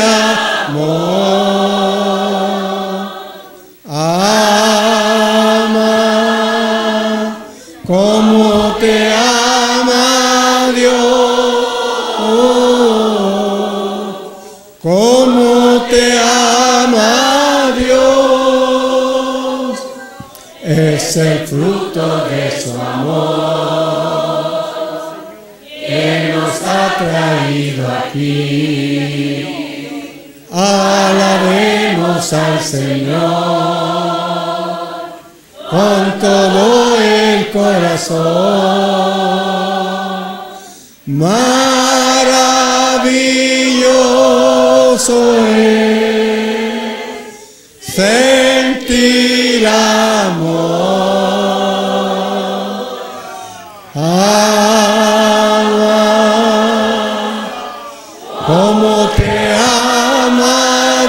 amor, ama como te ama Dios, como te ama Dios. Es el fruto de su amor que nos ha traído aquí. Alabemos al Señor con todo el corazón. Maravilloso es sentir amor, ama como te ama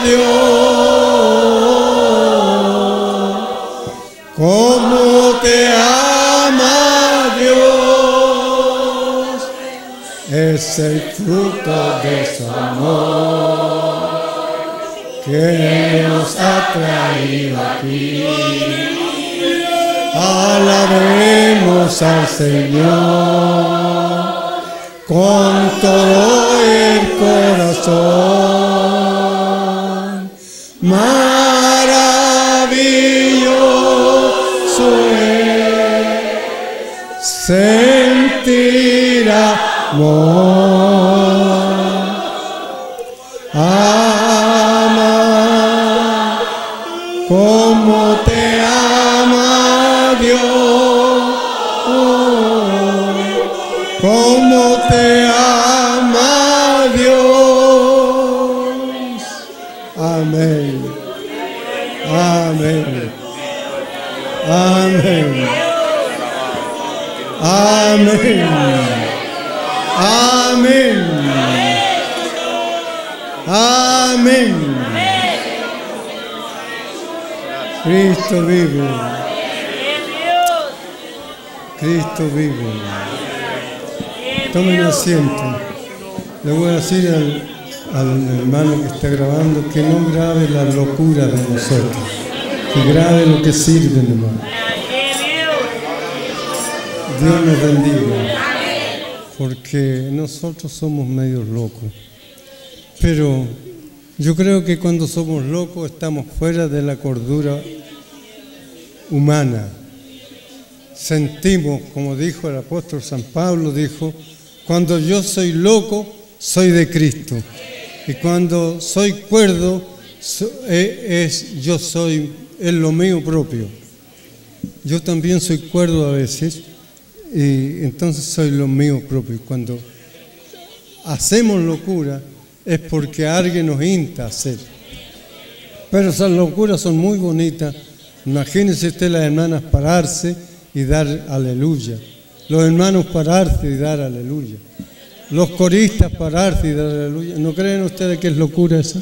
Dios, como te ama Dios. Es el fruto de su amor que nos ha traído aquí. Alabemos al Señor con todo el corazón. Maravilloso es sentir amor, ama como te ama Dios, como te ama Dios. Amén. Amén. Amén. Amén. Amén. Amén. Cristo vive. Cristo vive. Tomen asiento. Le voy a decir al hermano que está grabando que no grabe la locura de nosotros, que grabe lo que sirve, hermano. Dios nos bendiga, porque nosotros somos medios locos, pero yo creo que cuando somos locos estamos fuera de la cordura humana. Sentimos, como dijo el apóstol San Pablo, dijo, cuando yo soy loco, soy de Cristo. Y cuando soy cuerdo, es lo mío propio. Yo también soy cuerdo a veces, y entonces soy lo mío propio. Cuando hacemos locura, es porque alguien nos insta a hacer. Pero esas locuras son muy bonitas. Imagínense usted las hermanas pararse y dar aleluya. Los hermanos pararse y dar aleluya. Los coristas pararse y dar aleluya. ¿No creen ustedes que es locura eso?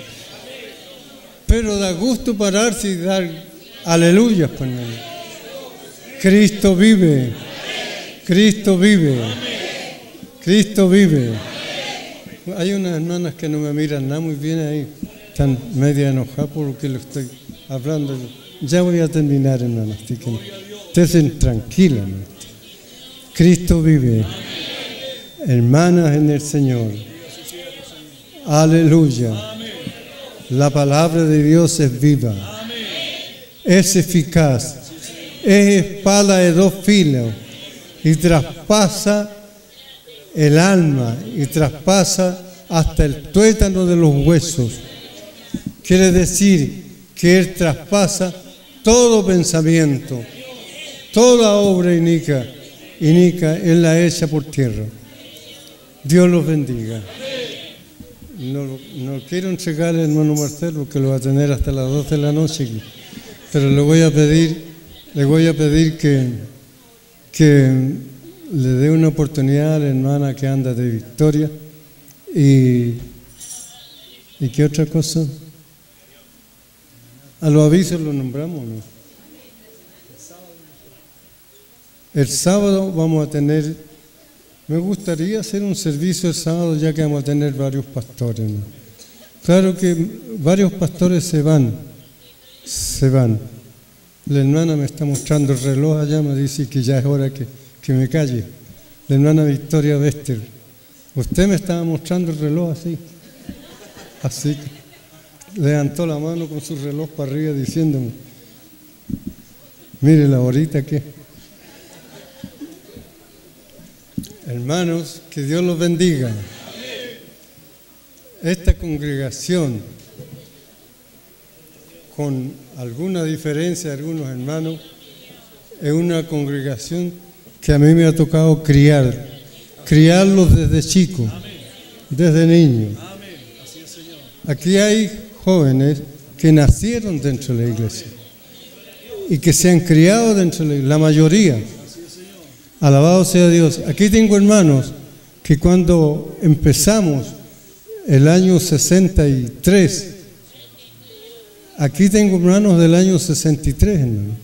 Pero da gusto pararse y dar aleluya, pues, hermano. Cristo vive. Cristo vive. Cristo vive. Hay unas hermanas que no me miran nada muy bien ahí. Están media enojadas por lo que le estoy hablando. Ya voy a terminar, hermanas. Así que estén tranquilas. Cristo vive. Hermanas en el Señor. Aleluya. La palabra de Dios es viva. Es eficaz. Es espada de dos filos. Y traspasa el alma y traspasa hasta el tuétano de los huesos. Quiere decir que Él traspasa todo pensamiento, toda obra iniqua, Él la echa por tierra. Dios los bendiga. No quiero entregar al hermano Marcelo, que lo va a tener hasta las 12 de la noche, pero le voy a pedir que le dé una oportunidad a la hermana que anda de Victoria. ¿Y qué otra cosa? A los avisos los nombramos, ¿no? El sábado vamos a tener, me gustaría hacer un servicio el sábado, ya que vamos a tener varios pastores, ¿no? Claro que varios pastores se van. La hermana me está mostrando el reloj allá, me dice que ya es hora que me calle. La hermana Victoria Bester, usted me estaba mostrando el reloj así, levantó la mano con su reloj para arriba diciéndome, mire la horita que. Hermanos, que Dios los bendiga. Esta congregación, con alguna diferencia de algunos hermanos, es una congregación que a mí me ha tocado criarlos desde chico, desde niño. Aquí hay jóvenes que nacieron dentro de la iglesia y que se han criado dentro de la iglesia, la mayoría. Alabado sea Dios. Aquí tengo hermanos que cuando empezamos el año 63, aquí tengo hermanos del año 63, hermano.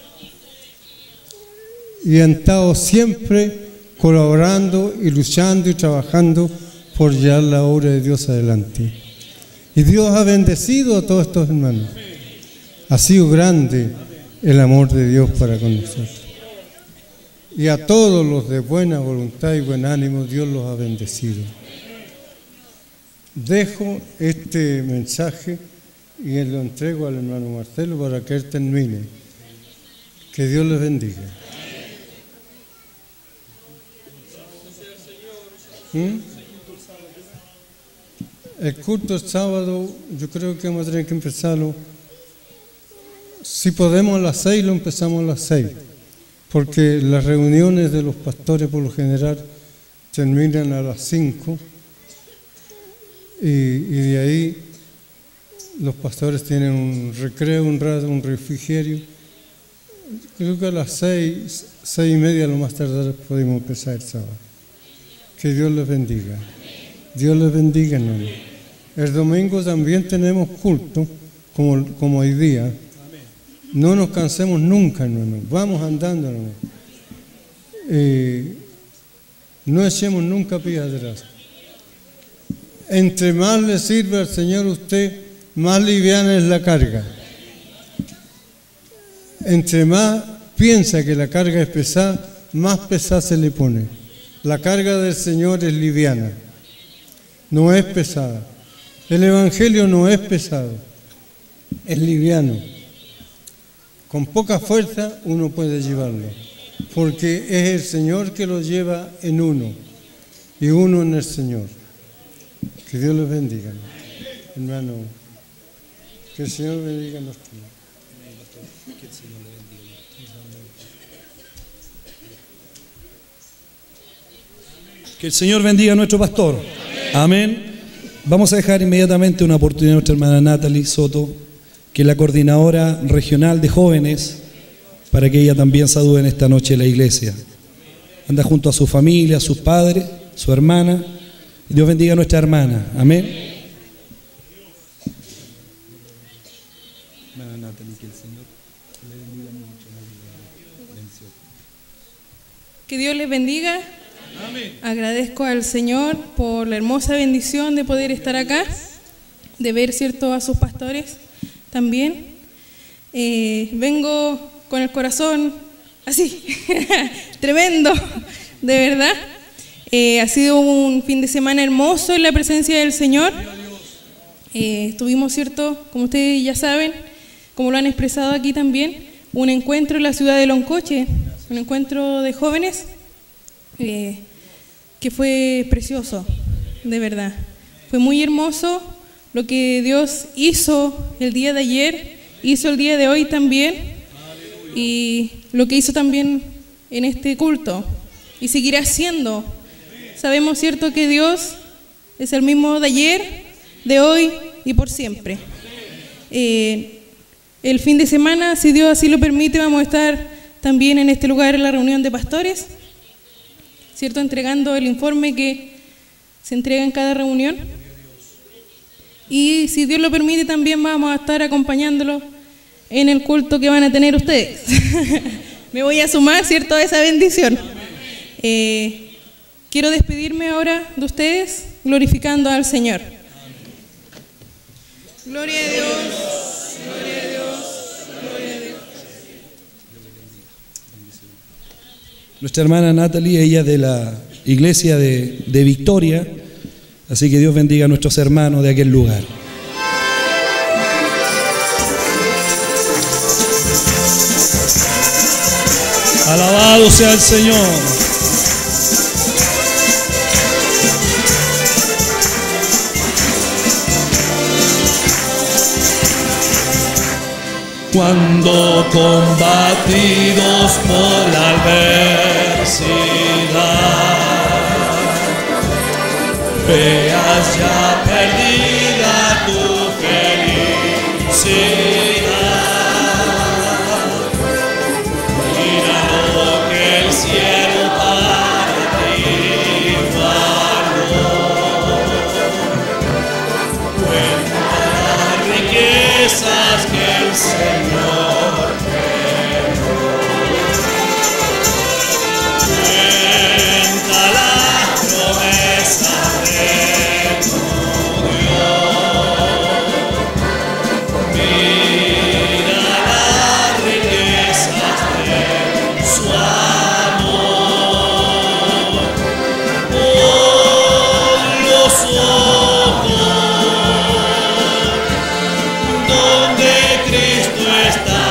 Y han estado siempre colaborando y luchando y trabajando por llevar la obra de Dios adelante. Y Dios ha bendecido a todos estos hermanos. Ha sido grande el amor de Dios para con nosotros. Y a todos los de buena voluntad y buen ánimo, Dios los ha bendecido. Dejo este mensaje y lo entrego al hermano Marcelo para que él termine. Que Dios les bendiga. El culto el sábado, yo creo que vamos a tener que empezarlo. Si podemos a las 6, lo empezamos a las 6. Porque las reuniones de los pastores por lo general terminan a las 5 y de ahí los pastores tienen un recreo, un rato, un refrigerio. Creo que a las 6, 6:30 lo más tardar podemos empezar el sábado. Que Dios les bendiga. Dios les bendiga, hermano. El domingo también tenemos culto, como hoy día. No nos cansemos nunca, hermano. Vamos andando, hermano. No echemos nunca pie atrás. Entre más le sirve al Señor usted, más liviana es la carga. Entre más piensa que la carga es pesada, más pesada se le pone. La carga del Señor es liviana, no es pesada. El Evangelio no es pesado, es liviano. Con poca fuerza uno puede llevarlo, porque es el Señor que lo lleva en uno y uno en el Señor. Que Dios les bendiga, hermano. Que el Señor bendiga a nuestro hermano. Que el Señor bendiga a nuestro pastor. Amén. Vamos a dejar inmediatamente una oportunidad a nuestra hermana Natalie Soto, que es la coordinadora regional de jóvenes, para que ella también salude en esta noche la iglesia. Anda junto a su familia, a sus padres, su hermana. Dios bendiga a nuestra hermana. Amén. Que Dios les bendiga. Amén. Agradezco al Señor por la hermosa bendición de poder estar acá, de ver, ¿cierto?, a sus pastores también. Vengo con el corazón así, tremendo, de verdad. Ha sido un fin de semana hermoso en la presencia del Señor. Tuvimos, ¿cierto?, como ustedes ya saben, como lo han expresado aquí también, un encuentro en la ciudad de Loncoche, un encuentro de jóvenes que fue precioso, de verdad. Fue muy hermoso lo que Dios hizo el día de ayer, hizo el día de hoy también, y lo que hizo también en este culto, y seguirá haciendo. Sabemos, ¿cierto?, que Dios es el mismo de ayer, de hoy y por siempre. El fin de semana, si Dios así lo permite, vamos a estar también en este lugar en la reunión de pastores, ¿cierto?, entregando el informe que se entrega en cada reunión. Y si Dios lo permite, también vamos a estar acompañándolo en el culto que van a tener ustedes. Me voy a sumar, ¿cierto?, a esa bendición. Quiero despedirme ahora de ustedes glorificando al Señor. Gloria a Dios, gloria a Dios, gloria a Dios. Nuestra hermana Natalie, ella de la iglesia de Victoria, así que Dios bendiga a nuestros hermanos de aquel lugar. Alabado sea el Señor. Cuando combatidos por la adversidad, veas ya perdida tu felicidad, mira lo que el cielo para ti guardó, cuenta las riquezas que el Señor creó, cuenta las promesas de tu Dios, mira las riquezas de su amor, pon los ojos donde Cristo está,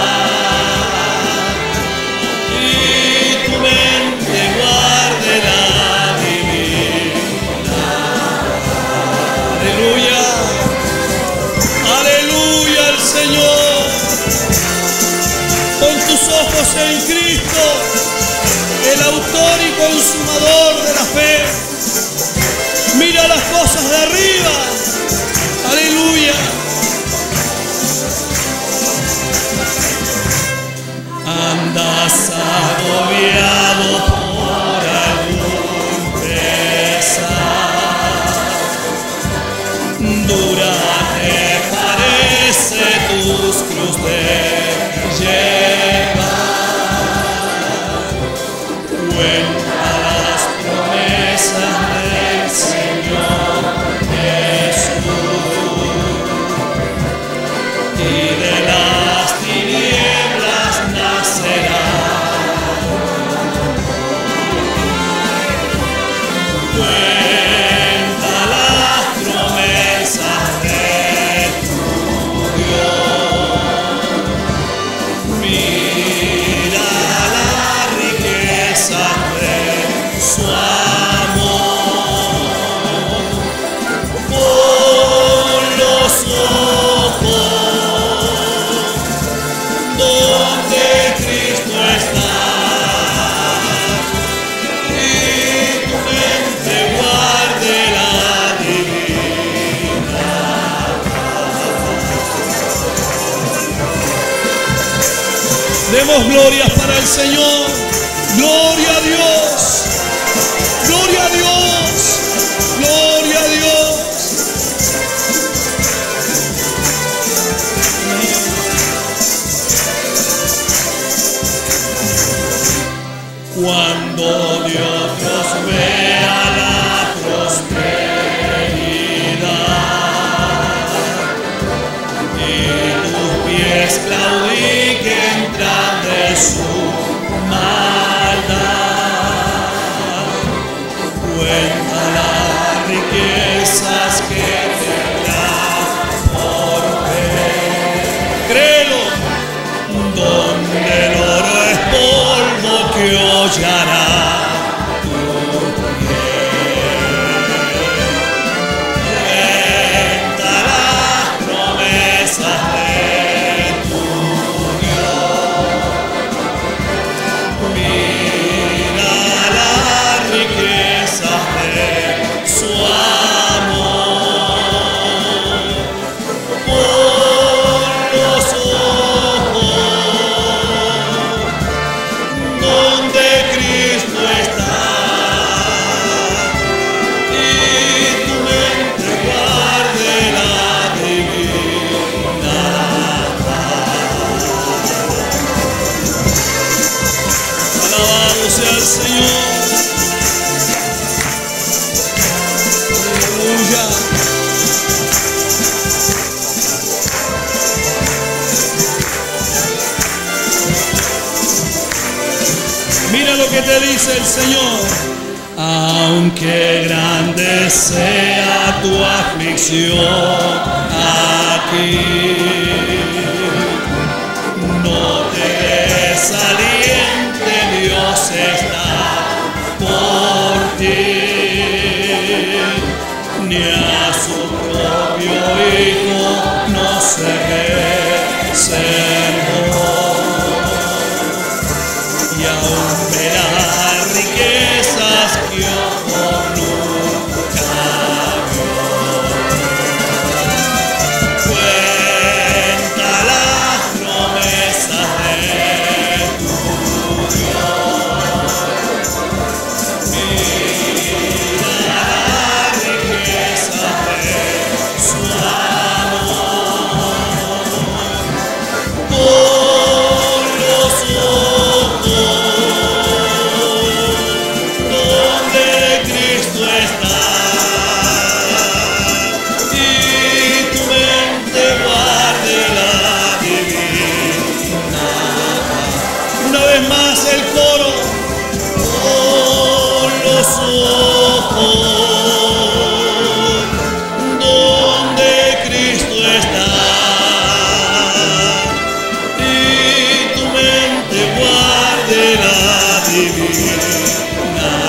y tu mente guarde la divinidad. Aleluya, aleluya al Señor. Pon tus ojos en Cristo, el autor y consumador de la fe. Mira las cosas de arriba. Aleluya. Andas agobiado por algún pesar, dura te parece tus cruz de llevar, cuenta las Cuenta las promesas de tu Dios. Mira la riqueza de su amor. Pon los ojos donde Cristo está. Y tu mente guarde la divina paz. Demos glorias para el Señor. Gloria a Dios. Gloria a Dios. Gloria a Dios. Cuando Dios nos vea la prosperidad y tus pies claudiquen tras de su maldad, cuenta las riquezas que tendrás por ver. Créelo, donde el oro es polvo que hollará tu piel. Cuenta las promesas de tu Dios. Mira las riquezas de su amor. Pon los ojos donde Cristo está y tu mente guarde la divina paz. Alabado sea el Señor. Aleluya. Mira lo que te dice el Señor. Aunque grande sea tu aflicción aquí, no te desaliente, Dios está por ti, ni a su propio Hijo no se reservó. Y aún verás riquezas que ojo nunca vio. Cuenta las promesas de tu Dios. Mira las riquezas de su amor. Pon los donde Cristo está y tu mente guarde la divina paz. Una vez más el coro. Pon los ojos donde Cristo está y tu mente guarde la divina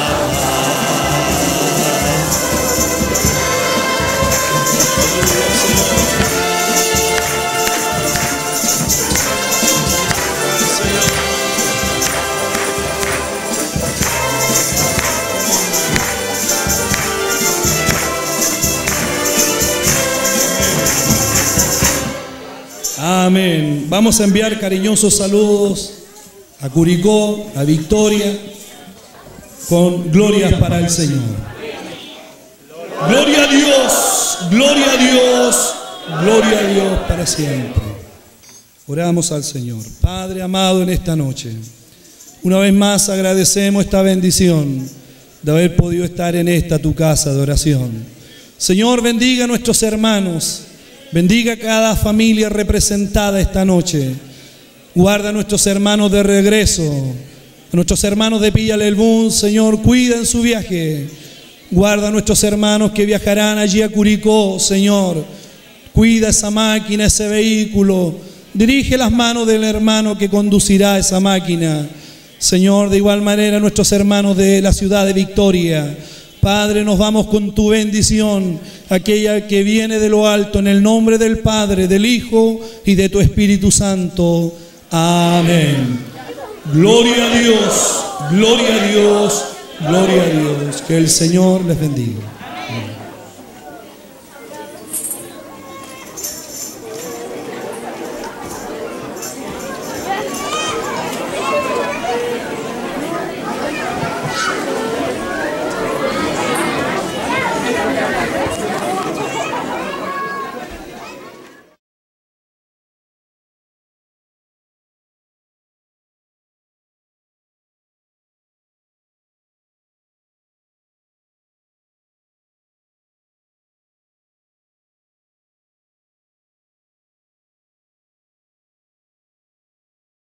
Amén. Vamos a enviar cariñosos saludos a Curicó, a Victoria, con glorias para el Señor. Gloria a Dios, gloria a Dios, gloria a Dios para siempre. Oramos al Señor. Padre amado, en esta noche, una vez más agradecemos esta bendición de haber podido estar en esta tu casa de oración. Señor, bendiga a nuestros hermanos, bendiga a cada familia representada esta noche. Guarda a nuestros hermanos de regreso, a nuestros hermanos de Villa El Boom, Señor, cuida en su viaje. Guarda a nuestros hermanos que viajarán allí a Curicó, Señor. Cuida esa máquina, ese vehículo. Dirige las manos del hermano que conducirá esa máquina. Señor, de igual manera nuestros hermanos de la ciudad de Victoria. Padre, nos vamos con tu bendición, aquella que viene de lo alto, en el nombre del Padre, del Hijo y de tu Espíritu Santo. Amén. Gloria a Dios, gloria a Dios, gloria a Dios. Que el Señor les bendiga.